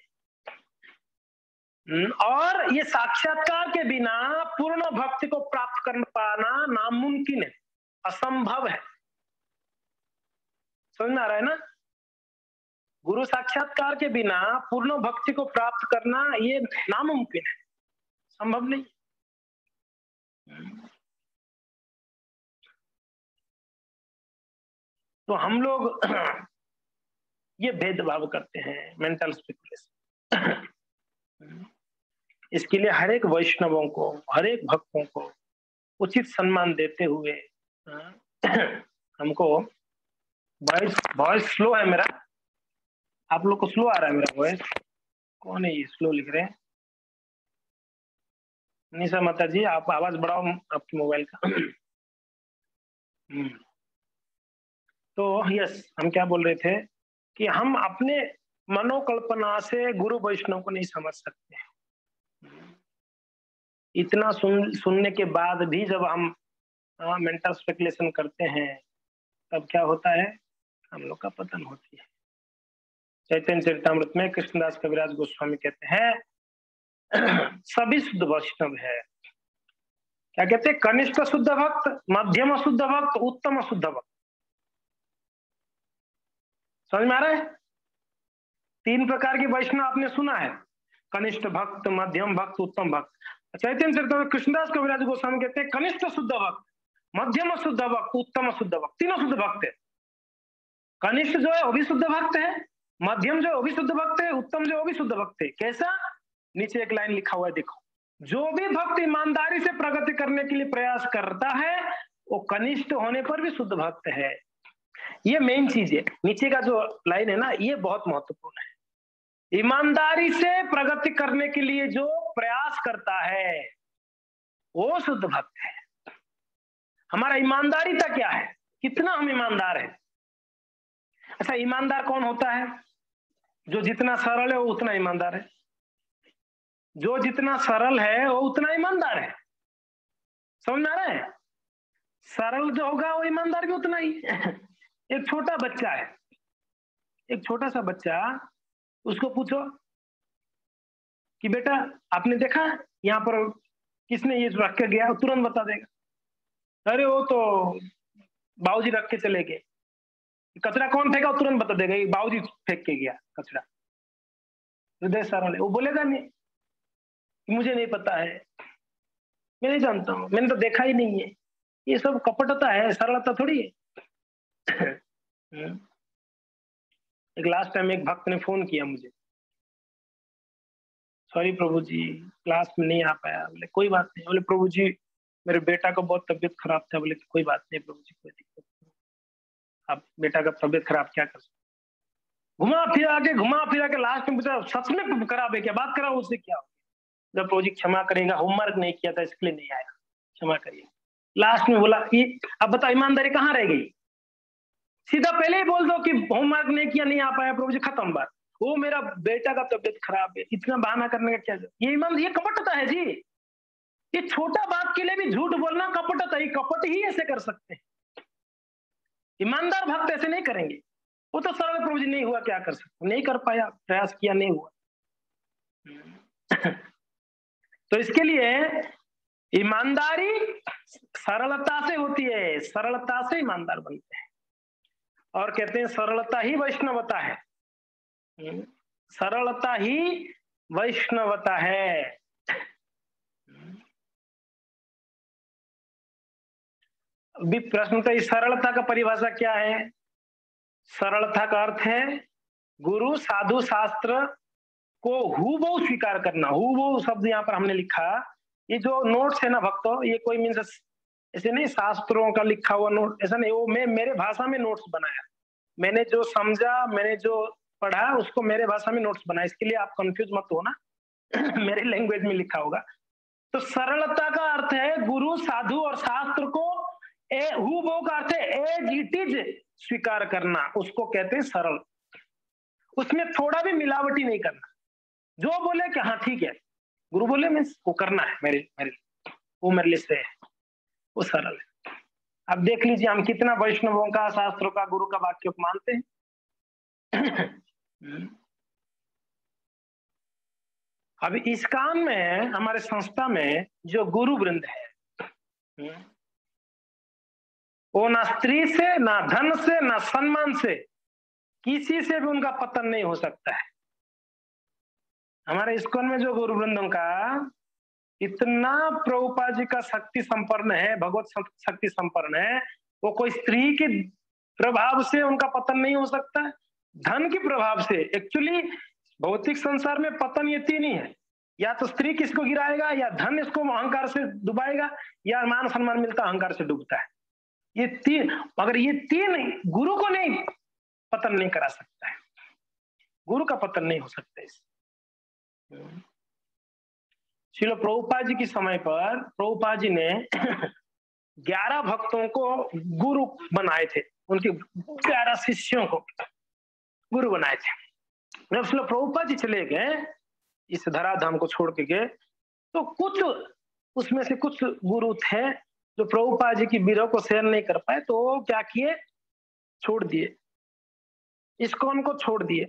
और ये साक्षात्कार के बिना पूर्ण भक्ति को प्राप्त कर पाना नामुमकिन है, असंभव है। समझ में आ रहा है ना? गुरु साक्षात्कार के बिना पूर्ण भक्ति को प्राप्त करना ये नामुमकिन है, संभव नहीं। तो हम लोग ये भेदभाव करते हैं, मेंटल स्पेकुलेशन। इसके लिए हर एक वैष्णवों को, हर एक भक्तों को उचित सम्मान देते हुए हमको, वॉइस स्लो है मेरा, आप लोग को स्लो आ रहा है मेरा वॉइस? कौन है ये स्लो लिख रहे हैं? निशा माता जी, आप आवाज बढ़ाओ आपके मोबाइल का। तो यस, हम क्या बोल रहे थे कि हम अपने मनोकल्पना से गुरु वैष्णव को नहीं समझ सकते। इतना सुनने के बाद भी जब हम मेंटल स्पेकुलेशन करते हैं, तब क्या होता है? हम लोग का पतन होती है। चैतन्य चरितामृत में कृष्णदास कविराज गोस्वामी कहते हैं सभी शुद्ध वैष्णव है। क्या कहते हैं? कनिष्ठ शुद्ध भक्त, मध्यम शुद्ध भक्त, उत्तम शुद्ध भक्त। समझ में आ रहा है? 3 प्रकार के वैष्णव आपने सुना है, कनिष्ठ भक्त, मध्यम भक्त, उत्तम भक्त। चैतन्य चरितामृत कृष्णदास कविराज गोस्वामी कहते हैं कनिष्ठ शुद्ध भक्त, मध्यम शुद्ध भक्त, उत्तम शुद्ध भक्त, तीनों शुद्ध भक्त है। कनिष्ठ जो है वो भी शुद्ध भक्त है, मध्यम जो है वो भी शुद्ध भक्त है, उत्तम जो है वो भी शुद्ध भक्त है। कैसा? नीचे एक लाइन लिखा हुआ है, देखो। जो भी भक्त ईमानदारी से प्रगति करने के लिए प्रयास करता है वो कनिष्ठ होने पर भी शुद्ध भक्त है। ये मेन चीज है। नीचे का जो लाइन है ना, ये बहुत महत्वपूर्ण है। ईमानदारी से प्रगति करने के लिए जो प्रयास करता है वो शुद्ध भक्त है। हमारा ईमानदारीता क्या है? कितना हम ईमानदार है? अच्छा, ईमानदार कौन होता है? जो जितना सरल है वो उतना ईमानदार है। जो जितना सरल है वो उतना ईमानदार है। समझ में आ रहा है? सरल जो होगा वो ईमानदार भी उतना ही। एक छोटा बच्चा है, एक छोटा सा बच्चा, उसको पूछो कि बेटा आपने देखा यहाँ पर किसने ये रख के गया? तुरंत बता देगा। अरे वो तो बाबूजी रख के चले गए। कचरा कौन फेंका? वो तुरंत बता देगा, बाबूजी फेंक के गया कचरा। हृदय सरल है, वो बोलेगा नहीं कि मुझे नहीं पता है, मैं नहीं जानता हूँ, मैंने तो देखा ही नहीं है। ये सब कपटता है, सरलता थोड़ी है। एक लास्ट टाइम एक भक्त ने फोन किया मुझे, सॉरी प्रभु जी क्लास में नहीं आ पाया। बोले कोई बात नहीं। बोले प्रभु जी मेरे बेटा का बहुत तबीयत खराब था। बोले कोई बात नहीं प्रभु जी, कोई दिक्कत नहीं, आप बेटा का तबीयत खराब क्या कर सकते? घुमा फिरा के लास्ट में पूछा सच में खराब है क्या? बात कराओ उससे, क्या हो? जब प्रभु जी क्षमा करेगा, होमवर्क नहीं किया था इसके लिए नहीं आया, क्षमा करिए। लास्ट में बोला अब बता ईमानदारी कहाँ रह गई? सीधा पहले ही बोल दो कि होमवर्क नहीं किया, नहीं आ पाया प्रभु जी, खत्म बात। वो मेरा बेटा का तबीयत खराब है, इतना बहाना करने का क्या? ये ईमान, ये कपटता है जी। ये छोटा बात के लिए भी झूठ बोलना कपटता है। कपट ही ऐसे कर सकते हैं, ईमानदार भक्त ऐसे नहीं करेंगे। वो तो सरल प्रभु जी नहीं हुआ, क्या कर सकते? नहीं कर पाया, प्रयास किया, नहीं हुआ। तो इसके लिए ईमानदारी सरलता से होती है, सरलता से ईमानदार बनते हैं। और कहते हैं सरलता ही वैष्णवता है, सरलता ही वैष्णवता है। अभी प्रश्न था इस सरलता का परिभाषा क्या है? सरलता का अर्थ है गुरु साधु शास्त्र को हूबहू स्वीकार करना। हूबहू शब्द यहाँ पर हमने लिखा, ये जो नोट्स है ना भक्तों, ये कोई मीन्स ऐसे नहीं शास्त्रों का लिखा हुआ नोट, ऐसा नहीं। वो मैं मेरे भाषा में नोट्स बनाया, मैंने जो समझा, मैंने जो पढ़ा उसको मेरे भाषा में नोट्स बनाया। इसके लिए आप कंफ्यूज मत हो ना। मेरे लैंग्वेज में लिखा होगा। तो सरलता का अर्थ है गुरु साधु और शास्त्र को हूबहू का अर्थ है एज इट इज स्वीकार करना, उसको कहते हैं सरल। उसमें थोड़ा भी मिलावटी नहीं करना। जो बोले कि हाँ ठीक है, गुरु बोले मैं वो करना है, मेरे वो मेरे लिए से है, वो सरल है। अब देख लीजिए हम कितना वैष्णवों का, शास्त्रों का, गुरु का वाक्य को मानते हैं। अब इस काम में हमारे संस्था में जो गुरु वृंद है, वो ना स्त्री से, ना धन से, ना सम्मान से, किसी से भी उनका पतन नहीं हो सकता है। हमारे इस्कॉन में जो गुरु वृंदों का इतना प्रभुपाद जी का शक्ति संपन्न है, भगवत शक्ति संपन्न है, वो कोई स्त्री के प्रभाव से उनका पतन नहीं हो सकता, धन के प्रभाव से। एक्चुअली भौतिक संसार में पतन ये तीन ही है, या तो स्त्री किसको गिराएगा, या धन इसको अहंकार से डुबाएगा, या मान सम्मान मिलता अहंकार से डूबता है। ये तीन, मगर ये तीन गुरु को नहीं पतन नहीं करा सकता है, गुरु का पतन नहीं हो सकता इससे। श्रील प्रभुपाद जी के समय पर प्रभुपाद जी ने 11 भक्तों को गुरु बनाए थे, उनके 11 शिष्यों को गुरु बनाए थे। जब श्रील प्रभुपाद जी चले गए, इस धराधाम को छोड़ के गए, तो कुछ उसमें से कुछ गुरु थे जो प्रभुपाद जी की विरह को सहन नहीं कर पाए, तो क्या किए, छोड़ दिए, इस्कॉन को छोड़ दिए,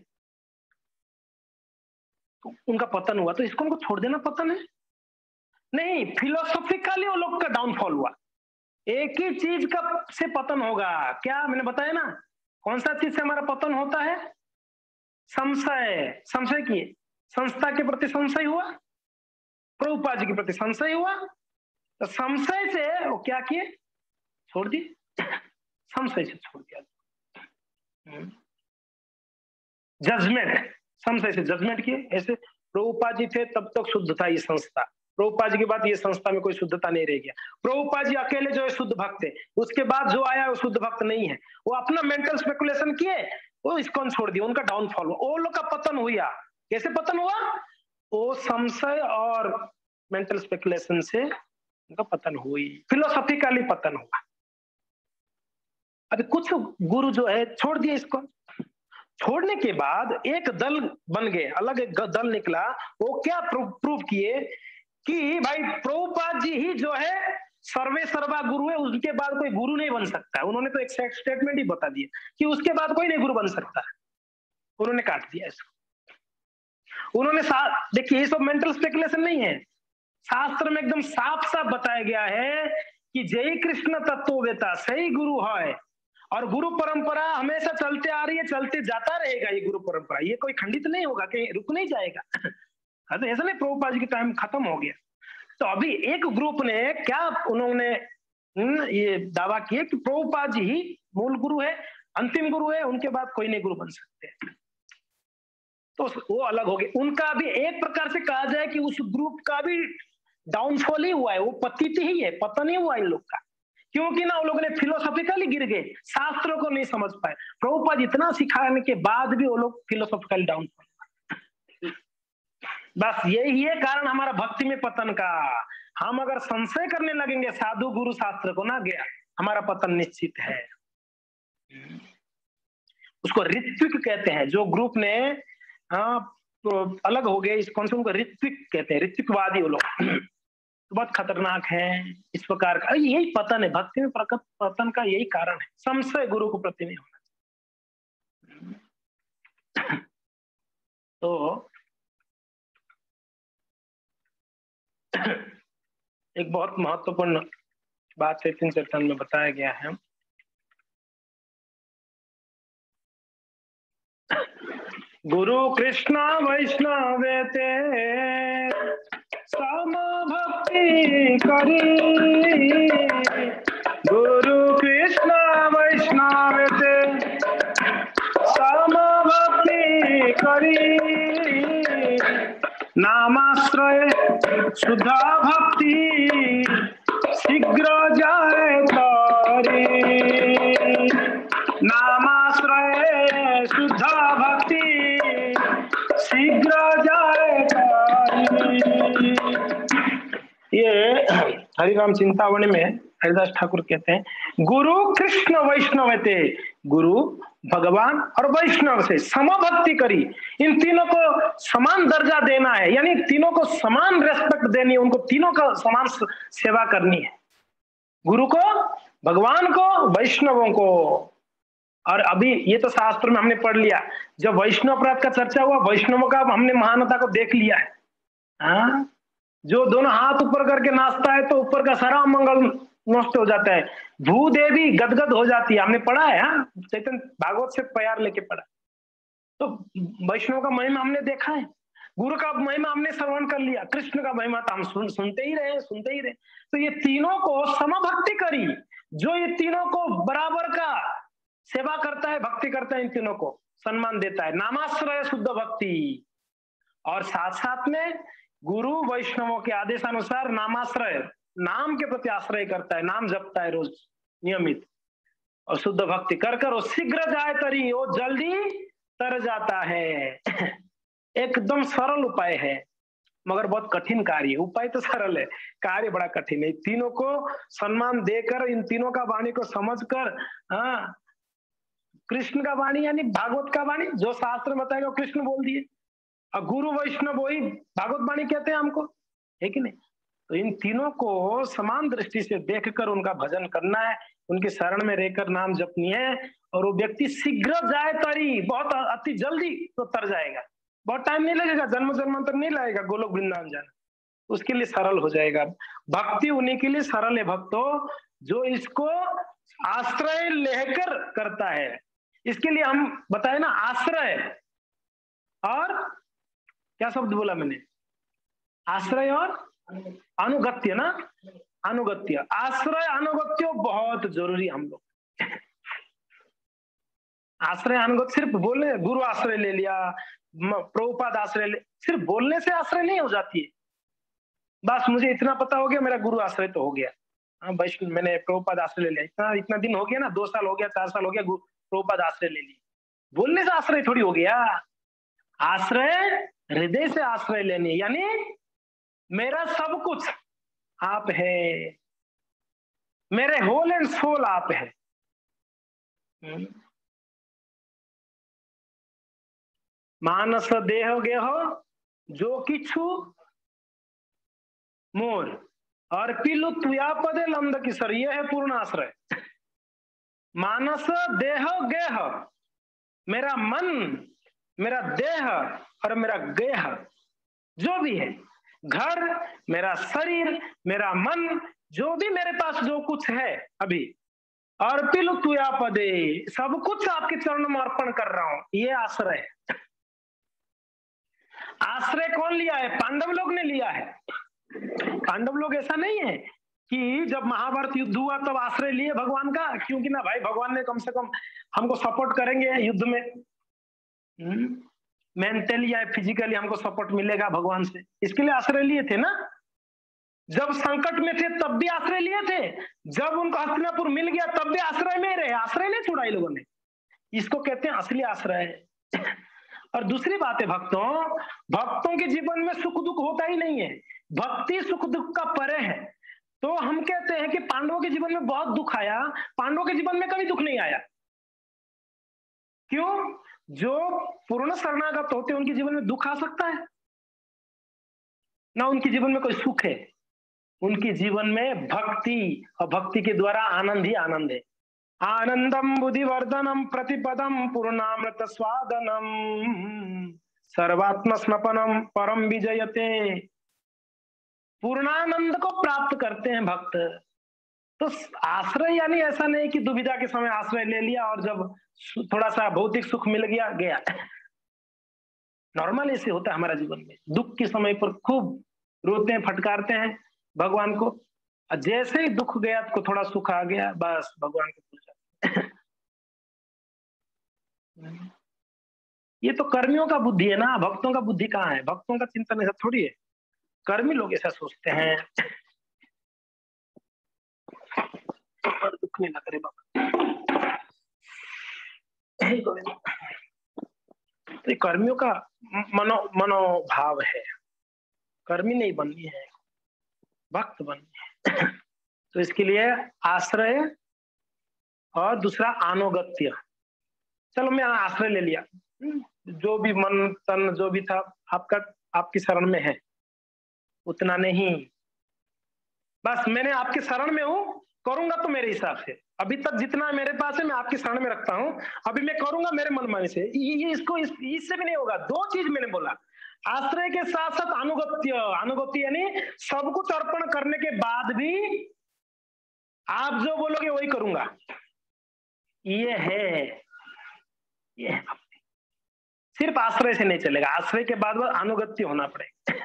तो उनका पतन हुआ। तो इस्कॉन को छोड़ देना पतन है? नहीं, फिलोसॉफिकली वो लोग का डाउनफॉल हुआ। एक ही चीज का से पतन होगा, क्या मैंने बताया ना, कौन सा चीज से हमारा पतन होता है? संशय। संशय किए, संस्था के प्रति संशय हुआ, प्रभुपाद जी के प्रति संशय हुआ, तो संशय से वो क्या किए, छोड़ दिए, संशय से छोड़ दिया। जजमेंट, संशय से जजमेंट किए। ऐसे प्रभुपाद जी थे तब तक शुद्ध था ये संस्था, प्रभुपाद जी के बाद ये संस्था में कोई शुद्धता नहीं रह गया। प्रभुपाद जी अकेले जो है शुद्ध भक्त थे, उसके बाद जो आया वो शुद्ध भक्त नहीं है, वो अपना मेंटल स्पेकुलेशन किए, वो इस्कॉन छोड़ दिया, उनका डाउनफॉल हुआ, वो लोग का पतन हुआ। कैसे पतन हुआ? वो संशय और मेंटल स्पेकुलेशन से उनका पतन हुई, फिलोसॉफिकली पतन हुआ। अभी कुछ गुरु जो है छोड़ दिए इसको, छोड़ने के बाद एक दल बन गए, अलग एक दल निकला। वो क्या प्रूव किए कि भाई प्रभुपाद जी ही जो है सर्वे सर्वा गुरु है, उसके बाद कोई गुरु नहीं बन सकता है। उन्होंने तो एक स्टेटमेंट ही बता दिया कि उसके बाद कोई नहीं गुरु बन सकता है, उन्होंने काट दिया इसको। उन्होंने देखिए, ये सब मेंटल स्पेकुलेशन नहीं है, शास्त्र में एकदम साफ साफ बताया गया है कि जय कृष्ण तत्ववेता सही गुरु है, और गुरु परंपरा हमेशा चलते आ रही है, चलते जाता रहेगा। ये गुरु परंपरा ये कोई खंडित नहीं होगा, कहीं रुक नहीं जाएगा। तो ऐसा नहीं प्रभुपाद जी के टाइम खत्म हो गया। तो अभी एक ग्रुप ने क्या उन्होंने ये दावा किया कि प्रभुपाद जी ही मूल गुरु है, अंतिम गुरु है, उनके बाद कोई नहीं गुरु बन सकते। तो वो अलग हो गए। उनका भी एक प्रकार से कहा जाए कि उस ग्रुप का भी डाउनफॉल ही हुआ है, वो पतित ही है, पतन ही हुआ इन लोग का, क्योंकि ना वो लोग ने फिलोसॉफिकली गिर गए, शास्त्रों को नहीं समझ पाए। प्रभुपाद इतना सिखाने के बाद भी वो लोग फिलोसॉफिकली डाउनफॉल। बस यही है कारण हमारा भक्ति में पतन का। हम अगर संशय करने लगेंगे साधु गुरु शास्त्र को, ना गया, हमारा पतन निश्चित है। उसको ऋत्विक कहते हैं, जो ग्रुप ने तो अलग हो गए इस कौन से, उनको ऋत्विक कहते हैं, ऋत्विकवादी वो लोग। तो बहुत खतरनाक है इस प्रकार का। यही पतन है, भक्ति में पतन का यही कारण है, संशय गुरु को प्रति नहीं होना। तो एक बहुत महत्वपूर्ण बात चैतन्य चैतन्य में बताया गया है। गुरु कृष्ण वैष्णवे ते सम भक्ति करी, गुरु कृष्ण वैष्णवे ते सम भक्ति करी, नामाश्रय शुद्ध भक्ति शीघ्र जाए तारी, नामाश्रय शुद्ध भक्ति शीघ्र जाए तारी। ये हरिनाम चिंतामणि में हरिदास ठाकुर कहते हैं, गुरु कृष्ण वैष्णव थे, गुरु भगवान और वैष्णव से समभक्ति करी। इन तीनों को समान दर्जा देना है, यानी तीनों को समान रेस्पेक्ट देनी है, उनको तीनों का समान सेवा करनी है, गुरु को, भगवान को, वैष्णवों को। और अभी ये तो शास्त्र में हमने पढ़ लिया, जब वैष्णव अपराध का चर्चा हुआ, वैष्णवों का हमने महानता को देख लिया है। हाँ, जो दोनों हाथ ऊपर करके नाचता है तो ऊपर का सारा मंगल नष्ट हो जाता है, भूदेवी गदगद हो जाती है, हमने पढ़ा है। हाँ, चैतन्य भागवत से प्यार लेके पढ़ा। तो वैष्णव का महिमा हमने देखा है, गुरु का महिमा हमने श्रवण कर लिया, कृष्ण का महिमा तो हम सुनते ही रहे। तो ये तीनों को समभक्ति करी, जो ये तीनों को बराबर का सेवा करता है, भक्ति करता है, इन तीनों को सम्मान देता है। नामाश्रय शुद्ध भक्ति, और साथ साथ में गुरु वैष्णवों के आदेशानुसार नामाश्रय, नाम के प्रति आश्रय करता है, नाम जपता है रोज नियमित, और शुद्ध भक्ति कर कर वो शीघ्र जाए तरी, वो जल्दी तर जाता है। एकदम सरल उपाय है, मगर बहुत कठिन कार्य। उपाय तो सरल है, कार्य बड़ा कठिन है। तीनों को सम्मान देकर, इन तीनों का वाणी को समझकर, हाँ, कृष्ण का वाणी यानी भागवत का वाणी, जो शास्त्र में बताएगा कृष्ण बोल दिए, और गुरु वैष्णव वही भागवत वाणी कहते हैं हमको, है कि नहीं? तो इन तीनों को समान दृष्टि से देखकर उनका भजन करना है, उनके शरण में रहकर नाम जपनी है, और वो व्यक्ति शीघ्र जाए तरी, बहुत अति जल्दी तो तर जाएगा, बहुत टाइम नहीं लगेगा, जन्म जन्मांतर नहीं लगेगा गोलोक वृंदावन जाना, उसके लिए सरल हो जाएगा। भक्ति उन्हीं के लिए सरल है भक्तों, जो इसको आश्रय लेकर करता है। इसके लिए हम बताए ना, आश्रय और क्या शब्द बोला मैंने, आश्रय और अनुगत्य ना, अनुगत्य, आश्रय अनुगत्य बहुत जरूरी हम लोग। आश्रय अनुगत्य सिर्फ बोलने, गुरु आश्रय ले लिया, प्रभुपाद आश्रय ले, सिर्फ बोलने से आश्रय नहीं हो जाती है। बस मुझे इतना पता हो गया, मेरा गुरु आश्रय तो हो गया, हाँ वैष्णव मैंने प्रभुपाद आश्रय ले लिया, इतना दिन हो गया ना, 2 साल हो गया, 4 साल हो गया, प्रभुपाद आश्रय ले लिया, बोलने से आश्रय थोड़ी हो गया। आश्रय हृदय से आश्रय लेने, यानी मेरा सब कुछ आप है, मेरे होल एंड सोल आप है। मानस देह गेह जो किछु मोर, और पिलु तुया पदे लंद किशोर, ये है पूर्ण आश्रय। मानस देह गेह, मेरा मन, मेरा देह और मेरा गेह, जो भी है, घर, मेरा शरीर, मेरा मन, जो भी मेरे पास जो कुछ है अभी, और पिलु तुया पदे, सब कुछ आपके चरणों में अर्पण कर रहा हूं, ये आश्रय है। आश्रय कौन लिया है? पांडव लोग ने लिया है। पांडव लोग ऐसा नहीं है कि जब महाभारत युद्ध हुआ तब आश्रय लिए भगवान का, क्योंकि ना भाई भगवान ने कम से कम हमको सपोर्ट करेंगे युद्ध में, मेंटली या फिजिकली हमको सपोर्ट मिलेगा भगवान से, इसके लिए आश्रय लिए थे ना। जब संकट में थे तब भी आश्रय लिए थे, जब उनको हस्तिनापुर मिल गया तब भी आश्रय में रहे, आश्रय नहीं छोड़ा लोगों ने। इसको कहते हैं असली आश्रय। और दूसरी बात है भक्तों, भक्तों के जीवन में सुख दुख होता ही नहीं है, भक्ति सुख दुख का परे है। तो हम कहते हैं कि पांडवों के जीवन में बहुत दुख आया, पांडवों के जीवन में कभी दुख नहीं आया। क्यों? जो पूर्ण शरणागत होते हैं उनके जीवन में दुख आ सकता है ना, उनके जीवन में कोई सुख है, उनके जीवन में भक्ति, और भक्ति के द्वारा आनंद ही आनंद है। आनंदम बुद्धिवर्धनम प्रतिपदम पूर्णामृत स्वादनम सर्वात्म स्नपनम परम विजयते, पूर्णानंद को प्राप्त करते हैं भक्त। तो आश्रय यानी ऐसा नहीं कि दुविधा के समय आश्रय ले लिया और जब थोड़ा सा भौतिक सुख मिल गया गया। नॉर्मल ऐसे होता है हमारा जीवन में, दुख के समय पर खूब रोते हैं, फटकारते हैं भगवान को, जैसे ही दुख गया तो थोड़ा सुख आ गया, बस भगवान को भूल जाते। ये तो कर्मियों का बुद्धि है ना, भक्तों का बुद्धि कहाँ है? भक्तों का चिंतन ऐसा थोड़ी है, कर्मी लोग ऐसा सोचते हैं। दुख नहीं ना करे बाबा, तो कर्मियों का मनोभाव है, कर्मी नहीं बननी है, भक्त बननी है। तो इसके लिए आश्रय और दूसरा अनुगत्य। चलो मैं आश्रय ले लिया, जो भी मन तन जो भी था आपका, आपकी शरण में है, उतना नहीं, बस मैंने आपके शरण में हूं, करूंगा तो मेरे हिसाब से, अभी तक जितना मेरे पास है मैं आपके शरण में रखता हूं, अभी मैं करूंगा मेरे मनमानी से। ये इसको इससे भी नहीं होगा। 2 चीज मैंने बोला, आश्रय के साथ साथ अनुगत्य। अनुगत्य यानी सब कुछ अर्पण करने के बाद भी आप जो बोलोगे वही करूंगा, ये है, ये है। सिर्फ आश्रय से नहीं चलेगा, आश्रय के बाद अनुगत्य होना पड़ेगा।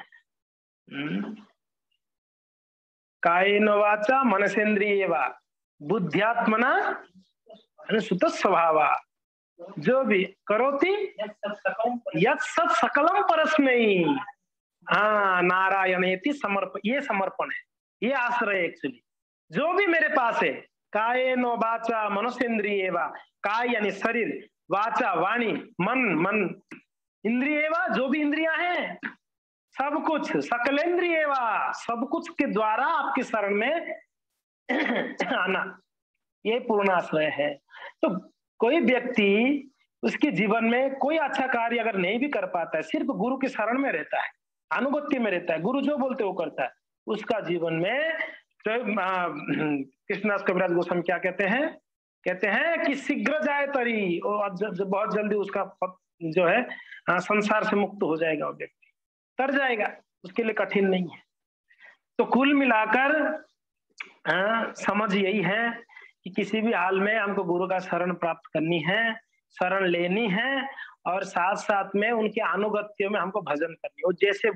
कायेन वाचा मनसेन्द्रिये वा बुद्ध्यात्मना सुत स्वभावा, जो भी करोति यत् सत् सकलम परस्मै, हाँ नारायणेति समर्प, ये समर्पण है, ये आश्रय है एक्चुअली। जो भी मेरे पास है, कायेनो वाचा मनसेन्द्रियेवा, काय यानी शरीर, वाचा वाणी, मन इंद्रियेवा, जो भी इंद्रियां हैं, सब कुछ, सकलेन्द्रियेवा, सब कुछ के द्वारा आपके शरण में आना, ये पूर्ण आश्रय है। तो कोई व्यक्ति उसके जीवन में कोई अच्छा कार्य अगर नहीं भी कर पाता है, सिर्फ गुरु के शरण में रहता है, अनुगत्य में रहता है, गुरु जो बोलते वो करता है, उसका जीवन में तो कृष्णदास कविराज गोस्वामी क्या कहते हैं कि शीघ्र जाए तरी, और बहुत जल्दी उसका जो है संसार से मुक्त हो जाएगा, वो व्यक्ति तर जाएगा, उसके लिए कठिन नहीं है। तो कुल मिलाकर समझ यही है कि किसी भी हाल में हमको गुरु का शरण प्राप्त करनी है, शरण लेनी है, और साथ साथ में उनके अनुगत्य में हमको भजन करनी है। वो जैसे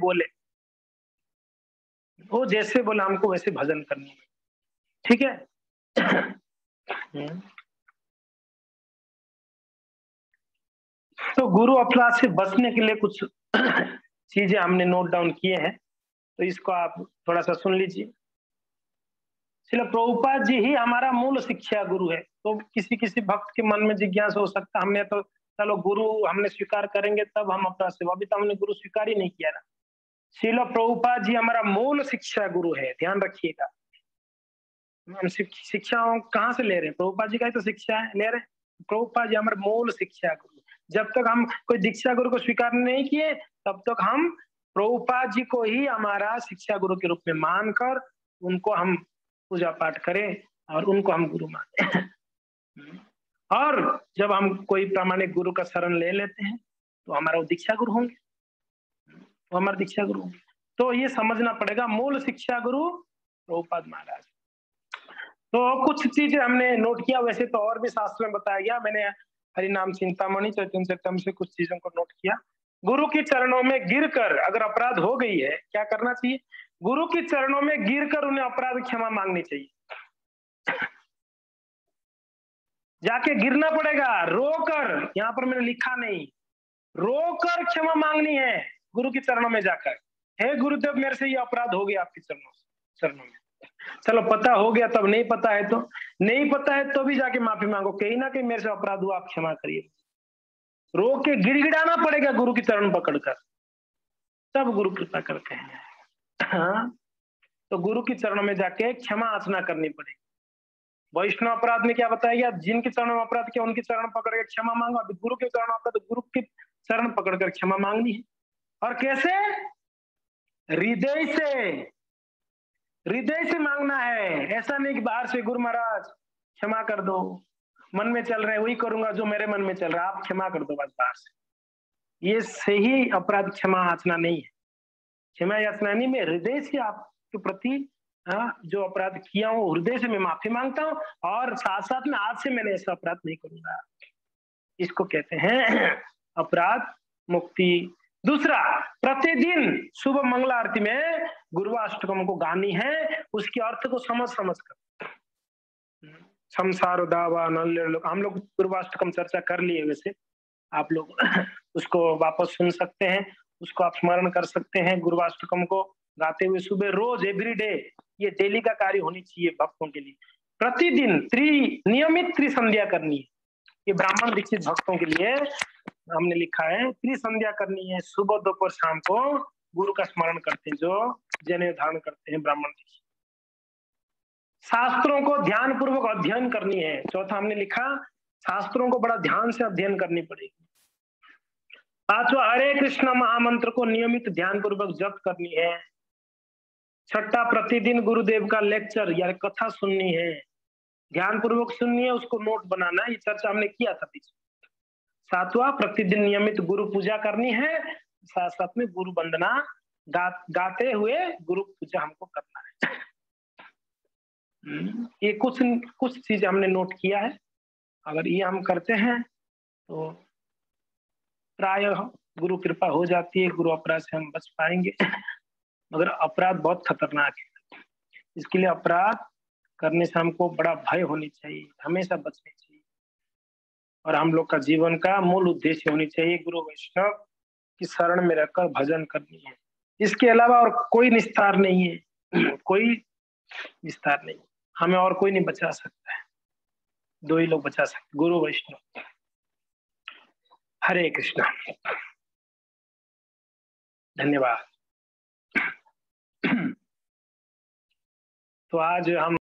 बोले हमको वैसे भजन करनी है, ठीक है। तो गुरु अपराध से बचने के लिए कुछ चीजें हमने नोट डाउन किए हैं, तो इसको आप थोड़ा सा सुन लीजिए। श्रील प्रभुपाद जी ही हमारा मूल शिक्षा गुरु है। तो किसी भक्त के मन में जिज्ञासा हो सकता, हमने तो चलो गुरु हमने स्वीकार करेंगे तब हम अपना सेवा, अभी तो हमने गुरु स्वीकार ही नहीं किया ना। श्रील प्रभुपाद जी हमारा मूल शिक्षा गुरु है, ध्यान रखिएगा। हम शिक्षा कहाँ से ले रहे हैं? प्रभुपाद जी का ही तो शिक्षा है ले रहे हैं। प्रभुपाद जी हमारे मूल शिक्षा गुरु। जब तक हम कोई दीक्षा गुरु को स्वीकार नहीं किए, तब तक हम प्रभुपाद जी को ही हमारा शिक्षा गुरु के रूप में मानकर उनको हम पूजा पाठ करें और उनको हम गुरु माने। और जब हम कोई प्रामाणिक गुरु का शरण ले लेते हैं तो हमारा वो दीक्षा गुरु होंगे, वो हमारे दीक्षा गुरु होंगे। तो ये समझना पड़ेगा, मूल शिक्षा गुरु प्रभुपाद महाराज। तो कुछ चीजें हमने नोट किया, वैसे तो और भी शास्त्र में बताया गया, मैंने हरिनाम चिंतामणि चैतन्य चरितम से कुछ चीजों को नोट किया। गुरु के चरणों में गिरकर अगर अपराध हो गई है, क्या करना चाहिए? गुरु के चरणों में गिरकर उन्हें अपराध क्षमा मांगनी चाहिए। जाके गिरना पड़ेगा, रोकर, यहाँ पर मैंने लिखा नहीं, रोकर क्षमा मांगनी है गुरु के चरणों में जाकर। हे गुरुदेव, मेरे से ये अपराध हो गया आपके चरणों में। चलो पता हो गया, तब नहीं पता है तो नहीं पता है तो भी जाके माफी मांगो, कहीं ना कहीं मेरे से अपराध हुआ, आप क्षमा करिए। रो के गिड़गिड़ाना पड़ेगा गुरु की चरण पकड़कर, तब गुरु कृपा करते हैं। हाँ, तो गुरु की चरणों में जाके क्षमा याचना करनी पड़ेगी। वैष्णव अपराध में क्या बताया गया? जिनके चरणों में अपराध किया उनके चरण पकड़ के क्षमा मांगो। अभी गुरु के चरण अपराध, गुरु के चरण पकड़कर क्षमा मांगनी है। और कैसे? हृदय से मांगना है। ऐसा नहीं कि बाहर से गुरु महाराज क्षमा कर दो, मन में चल रहे वही करूंगा जो मेरे मन में चल रहा है, आप क्षमा कर दो बस बाहर से। ये सही अपराध क्षमा याचना नहीं है। क्षमा याचना नहीं, मैं हृदय से आपके प्रति जो अपराध किया हूँ हृदय से मैं माफी मांगता हूँ, और साथ साथ में आज से मैंने ऐसा अपराध नहीं करूंगा। इसको कहते हैं अपराध मुक्ति। दूसरा, प्रतिदिन सुबह मंगला आरती में गुरुवाष्टकम को गानी है, उसके अर्थ को समझ कर। संसार दावा नल्ले, हम लोग गुरुवाष्टकम चर्चा कर लिए, वैसे आप लोग उसको वापस सुन सकते हैं, उसको आप स्मरण कर सकते हैं। गुरुवाष्टकम को गाते हुए सुबह रोज एवरीडे, ये डेली का कार्य होनी चाहिए भक्तों के लिए। प्रतिदिन नियमित त्रिसंध्या करनी है। ये ब्राह्मण दीक्षित भक्तों के लिए हमने लिखा है, त्रिसंध्या करनी है। सुबह दोपहर शाम को गुरु का स्मरण करते हैं, जो जनेऊ धारण करते हैं ब्राह्मण दीक्षित। शास्त्रों को ध्यान पूर्वक अध्ययन करनी है। चौथा हमने लिखा, शास्त्रों को बड़ा ध्यान से अध्ययन करनी पड़ेगी। पांचवा, हरे कृष्ण महामंत्र को नियमित ध्यान पूर्वक जप करनी है। छठा, प्रतिदिन गुरुदेव का लेक्चर या कथा सुननी है, ध्यान पूर्वक सुननी है, उसको नोट बनाना है। ये चर्चा हमने किया था पीछे। सातवां, प्रतिदिन नियमित गुरु पूजा करनी है, साथ साथ में गुरु वंदना गाते हुए गुरु पूजा हमको करना है। ये कुछ चीजें हमने नोट किया है। अगर ये हम करते हैं तो प्राय गुरु कृपा हो जाती है, गुरु अपराध से हम बच पाएंगे। मगर अपराध बहुत खतरनाक है, इसके लिए अपराध करने से हमको बड़ा भय होनी चाहिए, हमेशा बचनी चाहिए। और हम लोग का जीवन का मूल उद्देश्य होनी चाहिए गुरु वैष्णव की शरण में रहकर भजन करनी है। इसके अलावा और कोई निस्तार नहीं है, कोई विस्तार नहीं। हमें और कोई नहीं बचा सकता है, दो ही लोग बचा सकते, गुरु वैष्णव। हरे कृष्णा। धन्यवाद। तो आज हम